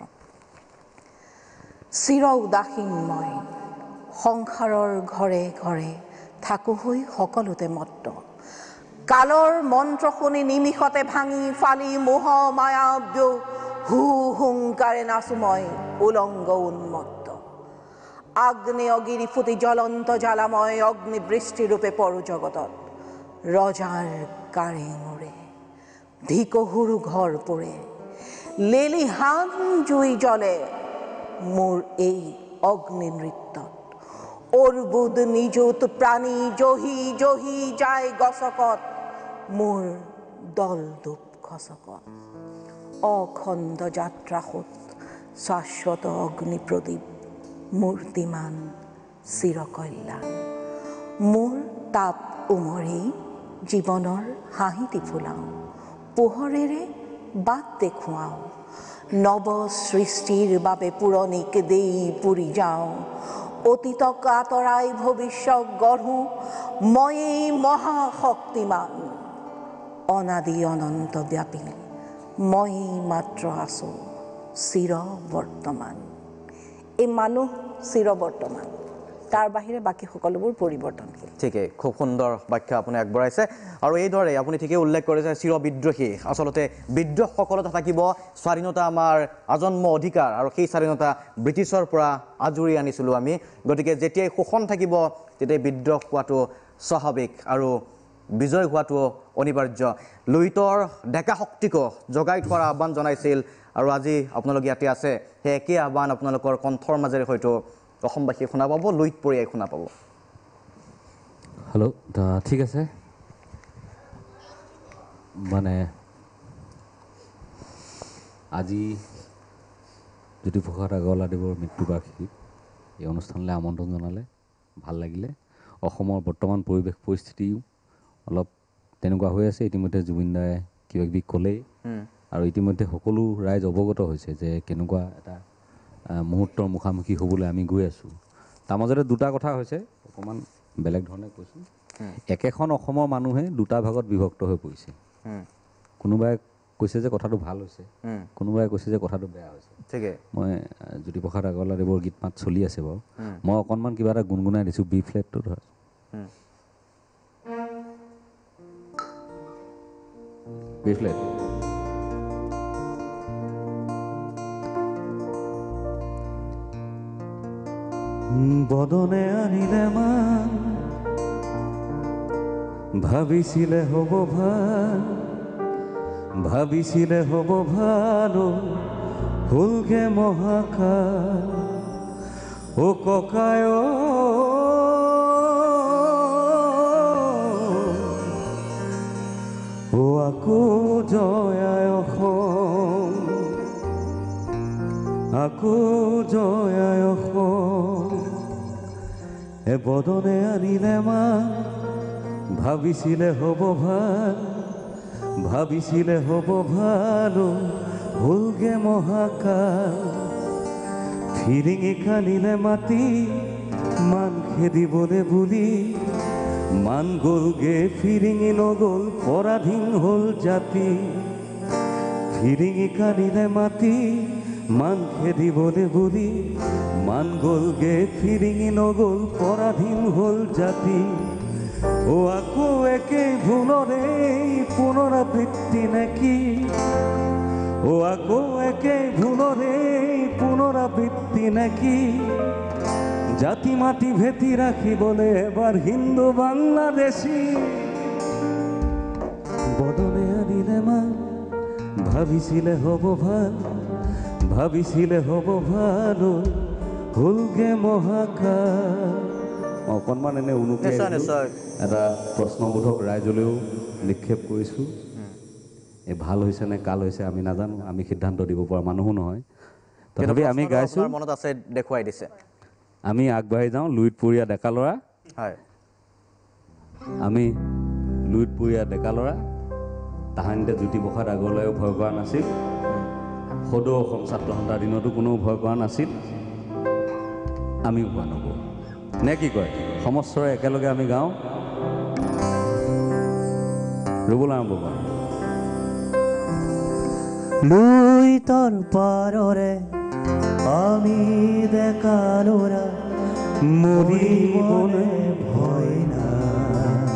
চিৰ উদাসীন মই সংসাৰৰ ঘৰে ঘৰে থাকোঁ হৈ সকলোতে মত্ত কালৰ মন্ত্ৰ শুনি নিমিষতে ভাঙি ফালি মোহ মায়া হু হুংকাৰে নাচো মই উলংগ উন্মত্ত আগ্নেয় গিৰি ফুটি জ্বলন্ত জ্বালাময় অগ্নিবৃষ্টিৰূপে পৰো জগতত ৰজাৰ কাৰেঙৰে ধিকহুৰু ঘৰ পৰে লেলিহান জুই জ্বলে মোৰ এই অগ্নি নৃত্যত অৰ্বুদ নিযুত প্ৰাণী জহি জহি যায় গছকত মোৰ দল দোপ খচকত অখণ্ড যাত্ৰাসূত শাশ্বত অগ্নি প্ৰদীপ মূৰ্তিমান চিৰকল্যাণ মোৰ তাপ উমৰি জীৱনৰ হাঁহিটি ফুলাওঁ পোহৰেৰে বাট দেখুৱাওঁ নৱ সৃষ্টিৰ বাবে পুৰণিক দেই পুৰি যাওঁ অতীতক আঁতৰাই ভৱিষ্যত গঢ়ো ময়েই মহাশক্তিমান অনাদি অনন্ত ব্যাপী ময়েই মাত্ৰ আছো চিৰ বৰ্তমান এই মানুহ চিৰ বৰ্তমান তাৰ বাহিৰে বাকী সকলোবোৰ পৰিৱৰ্তনশীল ঠিকেই খুব সুন্দৰ ব্যাখ্যা আপুনি আগবঢ়াইছে আৰু এইদৰে আপুনি ঠিকেই উল্লেখ কৰিছে চিৰ বিদ্ৰোহী আচলতে বিদ্ৰোহসকলত থাকিব স্বাধীনতা আমাৰ আজন্ম অধিকাৰ আৰু সেই স্বাধীনতা ব্ৰিটিছৰ পৰা আজৰি আনিছিলোঁ আমি গতিকে যেতিয়াই শোষণ থাকিব তেতিয়াই বিদ্ৰোহ হোৱাটো স্বাভাৱিক আৰু বিজয় হোৱাটো অনিবাৰ্য লুইতৰ ডেকা শক্তিক জগাই থোৱাৰ আহ্বান জনাইছিল আৰু আজি আপোনালোকে ইয়াতে আছে সেই একেই আহ্বান আপোনালোকৰ কণ্ঠৰ মাজেৰে হয়তো অসমবাসী শুনা পাব লুইত পৰিয়াই শুনা পাব হেল্ল' ঠিক আছে মানে আজি জ্যোতিপ্ৰসাদ আগৰৱালাদেৱৰ মৃত্যুবাৰ্ষিকী এই অনুষ্ঠানলৈ আমন্ত্ৰণ জনালে ভাল লাগিলে অসমৰ বৰ্তমান পৰিৱেশ পৰিস্থিতিও অলপ তেনেকুৱা হৈ আছে ইতিমধ্যে জুবিন দাই কিবা কিবি ক'লেই আৰু ইতিমধ্যে সকলো ৰাইজ অৱগত হৈছে যে কেনেকুৱা এটা মুহূৰ্তৰ মুখামুখি হ'বলৈ আমি গৈ আছোঁ তাৰ মাজতে দুটা কথা হৈছে অকণমান বেলেগ ধৰণে কৈছোঁ একেখন অসমৰ মানুহে দুটা ভাগত বিভক্ত হৈ পৰিছে কোনোবাই কৈছে যে কথাটো ভাল হৈছে কোনোবাই কৈছে যে কথাটো বেয়া হৈছে ঠিকে মই জ্যোতিপ্ৰসাদ আগৰৱালাদেৱৰ গীত মাত চলি আছে বাৰু মই অকণমান কিবা এটা গুণগুণাই দিছোঁ বি ফ্লেটটো ধৰ বি ফ্লেট বদনে আনিলে মান ভাবিছিলে হ'ব ভাল ভাবিছিলে হ'ব ভালো হলগে মহাকাল ও ককায় ও আকৌ জয়ায় অসম আকৌ জয়ায় অসম এ বদনে আনিলে মান ভাবিছিলে হ'ব ভাল ভাবিছিলে হ'ব ভালো হলগে মহাকাল ফিৰিঙি কালিলে মাতি মান খেদিবলে বুলি মান গ'লগে ফিৰিঙি নগ'ল পৰাধীন হ'ল জাতি ফিৰিঙি কালিলে মাতি মান খেদিবলে বুলি মান গ'লগে ফিৰিঙি নগ'ল পৰাধীন হ'ল জাতি ও আকৌ একে ভুলৰে পুনৰাবৃত্তি নেকি ও আকৌ একে ভুলৰে পুনৰাবৃত্তি নেকি জাতি মাটি ভেটি ৰাখিবলে এবাৰ হিন্দু বাংলাদেশী বদনে আনিলে মান ভাবিছিলে হ'ব ভাল ভাবিছিলে হ'ব ভালো হলগে মহাকাল অকণমান এনে অনুকে এটা প্ৰশ্নবোধক ৰাইজলৈও নিক্ষেপ কৰিছোঁ এই ভাল হৈছে নে কাল হৈছে আমি নাজানো আমি সিদ্ধান্ত দিব পৰা মানুহো নহয় তথাপি আমি গাইছোঁ মনত আছে দেখুৱাই দিছে আমি আগবাঢ়ি যাওঁ লুইতপৰীয়া ডেকা ল'ৰা হয় আমি লুইতপৰীয়া ডেকা ল'ৰা তাহানিতে জ্যোতিপ্ৰসাদ আগৰৱালাইও ভয় কৰা নাছিল সদৌ অসম ছাত্ৰ সন্থাৰ দিনতো কোনেও ভয় কৰা নাছিল আমিও ভয় নকৰোঁ নে কি কয় সমস্তৰে একেলগে আমি গাওঁ ৰুবলৈ আৰম্ভ কৰোঁ লুইতৰ পাৰৰে আমি ডেকা ল'ৰা মৰিবলে ভয় নাই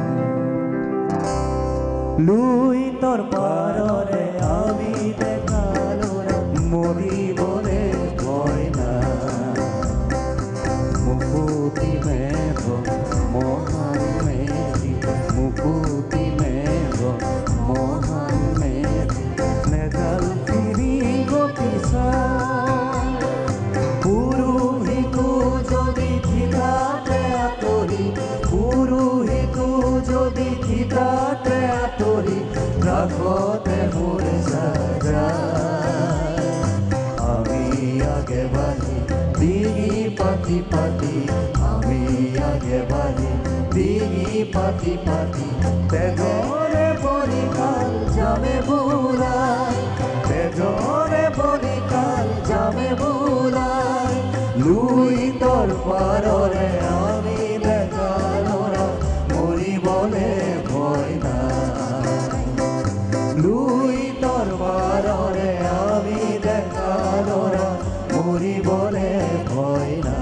লুইতৰ পাৰৰে আমি ডেকা ল'ৰা মৰিবলে ভয় নাই মুকুতি মেঘ মহান মেঘি মুকুতি মেঘ মহান মেঘি নেগাল ফিৰি গপিছা পুৰুহিকো যদি থিতাতে আঁতৰি পুৰুহিকো যদি থিতাতে আঁতৰি ৰাখতে মোৰ যায় আমি আগে বাঢ়ি ডিঙি পাতি পাতি আমি আগে বাঢ়ি ডিঙি পাতি পাতি তেগৰে পৰিকাল যাবে বুলাই তেজৰে বলিকাল যামে বোলাই লুইতৰ পাৰৰে আমি ডেকা ল'ৰা মৰিবলে ভয় নাই লুইতৰ পাৰৰে আমি ডেকা ল'ৰা মৰিবলে ভয় নাই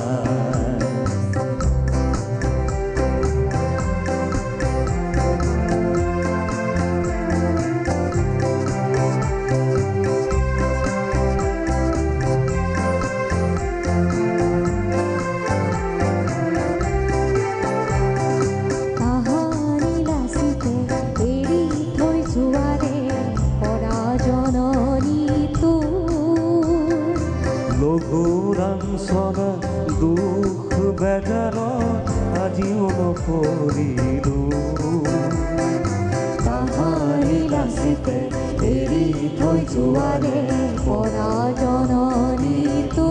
লঘুৰাংচনা দুখ বেজাৰত আজিও নকৰিলোঁ তাহাৰি লাচিতে এৰি থৈ যোৱাৰে পৰা জননীটো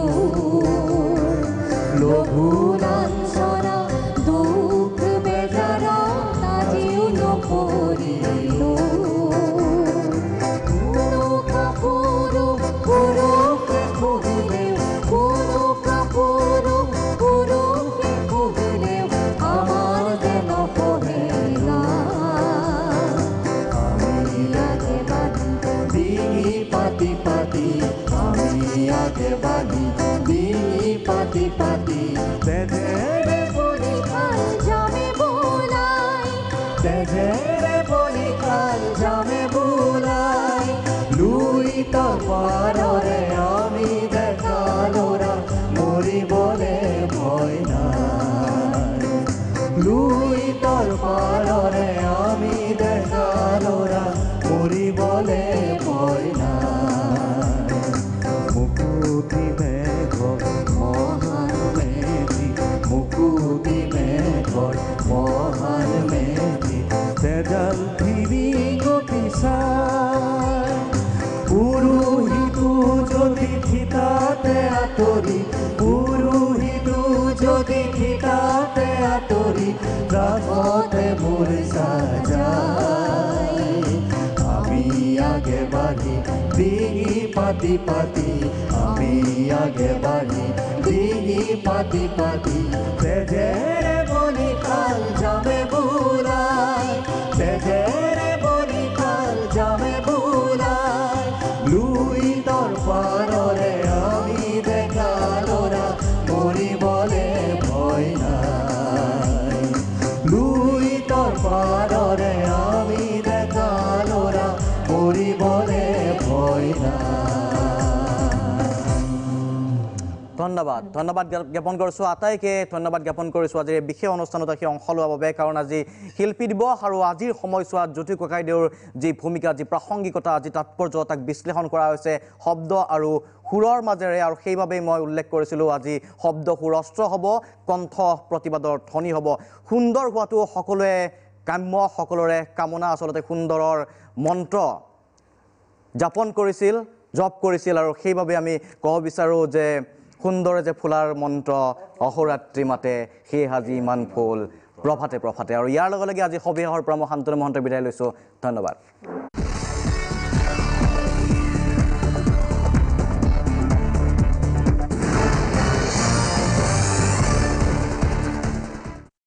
লঘুৰাংচনা দুখ বেজাৰত আজিও নকৰিলোঁ পাতি পাতি তেজেৰে বলিকাল যামে বোলাই তেজেৰে বলিকাল যামে বোলাই লুইতৰ পাৰৰে আমি ডেকা ল'ৰা মৰিবলে ভয় নাই লুইতৰ পাৰৰে আমি ডেকা ল'ৰা মৰিবলে ভয় নাই মুকুতি মেঘৰ মহান মেঘি মুকুতি মেঘৰ মহান মেঘি তেজাল ফিৰি গতি চাই পুৰোহিতো যদি থিতাতে আঁতৰি পুৰোহিতো যদি থিতাতে আঁতৰি ৰাগতে মোৰ সাজাই আমি আগে বাঢ়ি ডিঙি পাতি পাতি আমি আগে বাঢ়ি ডিঙি পাতি পাতি তেজেৰে বলিকাল যামে বোলাই তেজেৰে বলিকাল যামে বোলাই লুইতৰ পাৰৰে আমি ডেকা ল'ৰা মৰিবলে ভয় নাই লুইতৰ পাৰৰে আমি ডেকা ল'ৰা মৰিবলে ভয় নাই ধন্যবাদ ধন্যবাদ জ্ঞাপন কৰিছোঁ আটাইকে ধন্যবাদ জ্ঞাপন কৰিছোঁ আজিৰ এই বিশেষ অনুষ্ঠানত আহি অংশ লোৱাৰ বাবে কাৰণ আজি শিল্পী দিৱস আৰু আজিৰ সময়ছোৱাত জ্যোতি ককাইদেউৰ যি ভূমিকা যি প্ৰাসংগিকতা যি তাৎপৰ্য তাক বিশ্লেষণ কৰা হৈছে শব্দ আৰু সুৰৰ মাজেৰে আৰু সেইবাবেই মই উল্লেখ কৰিছিলোঁ আজি শব্দ সুৰ অস্ত্ৰ হ'ব কণ্ঠ প্ৰতিবাদৰ ধ্বনি হ'ব সুন্দৰ হোৱাটো সকলোৱে কাম্য সকলোৰে কামনা আচলতে সুন্দৰৰ মন্ত্ৰ যাপন কৰিছিল জপ কৰিছিল আৰু সেইবাবে আমি ক'ব বিচাৰোঁ যে সুন্দৰে যে ফুলাৰ মন্ত্ৰ অহোৰাত্ৰি মাতে সেই সাজি ইমান ফুল প্ৰভাতে প্ৰভাতে আৰু ইয়াৰ লগে লগে আজি সবিশেষৰ পৰা মই শান্তনু মহন্ত বিদায় লৈছোঁ ধন্যবাদ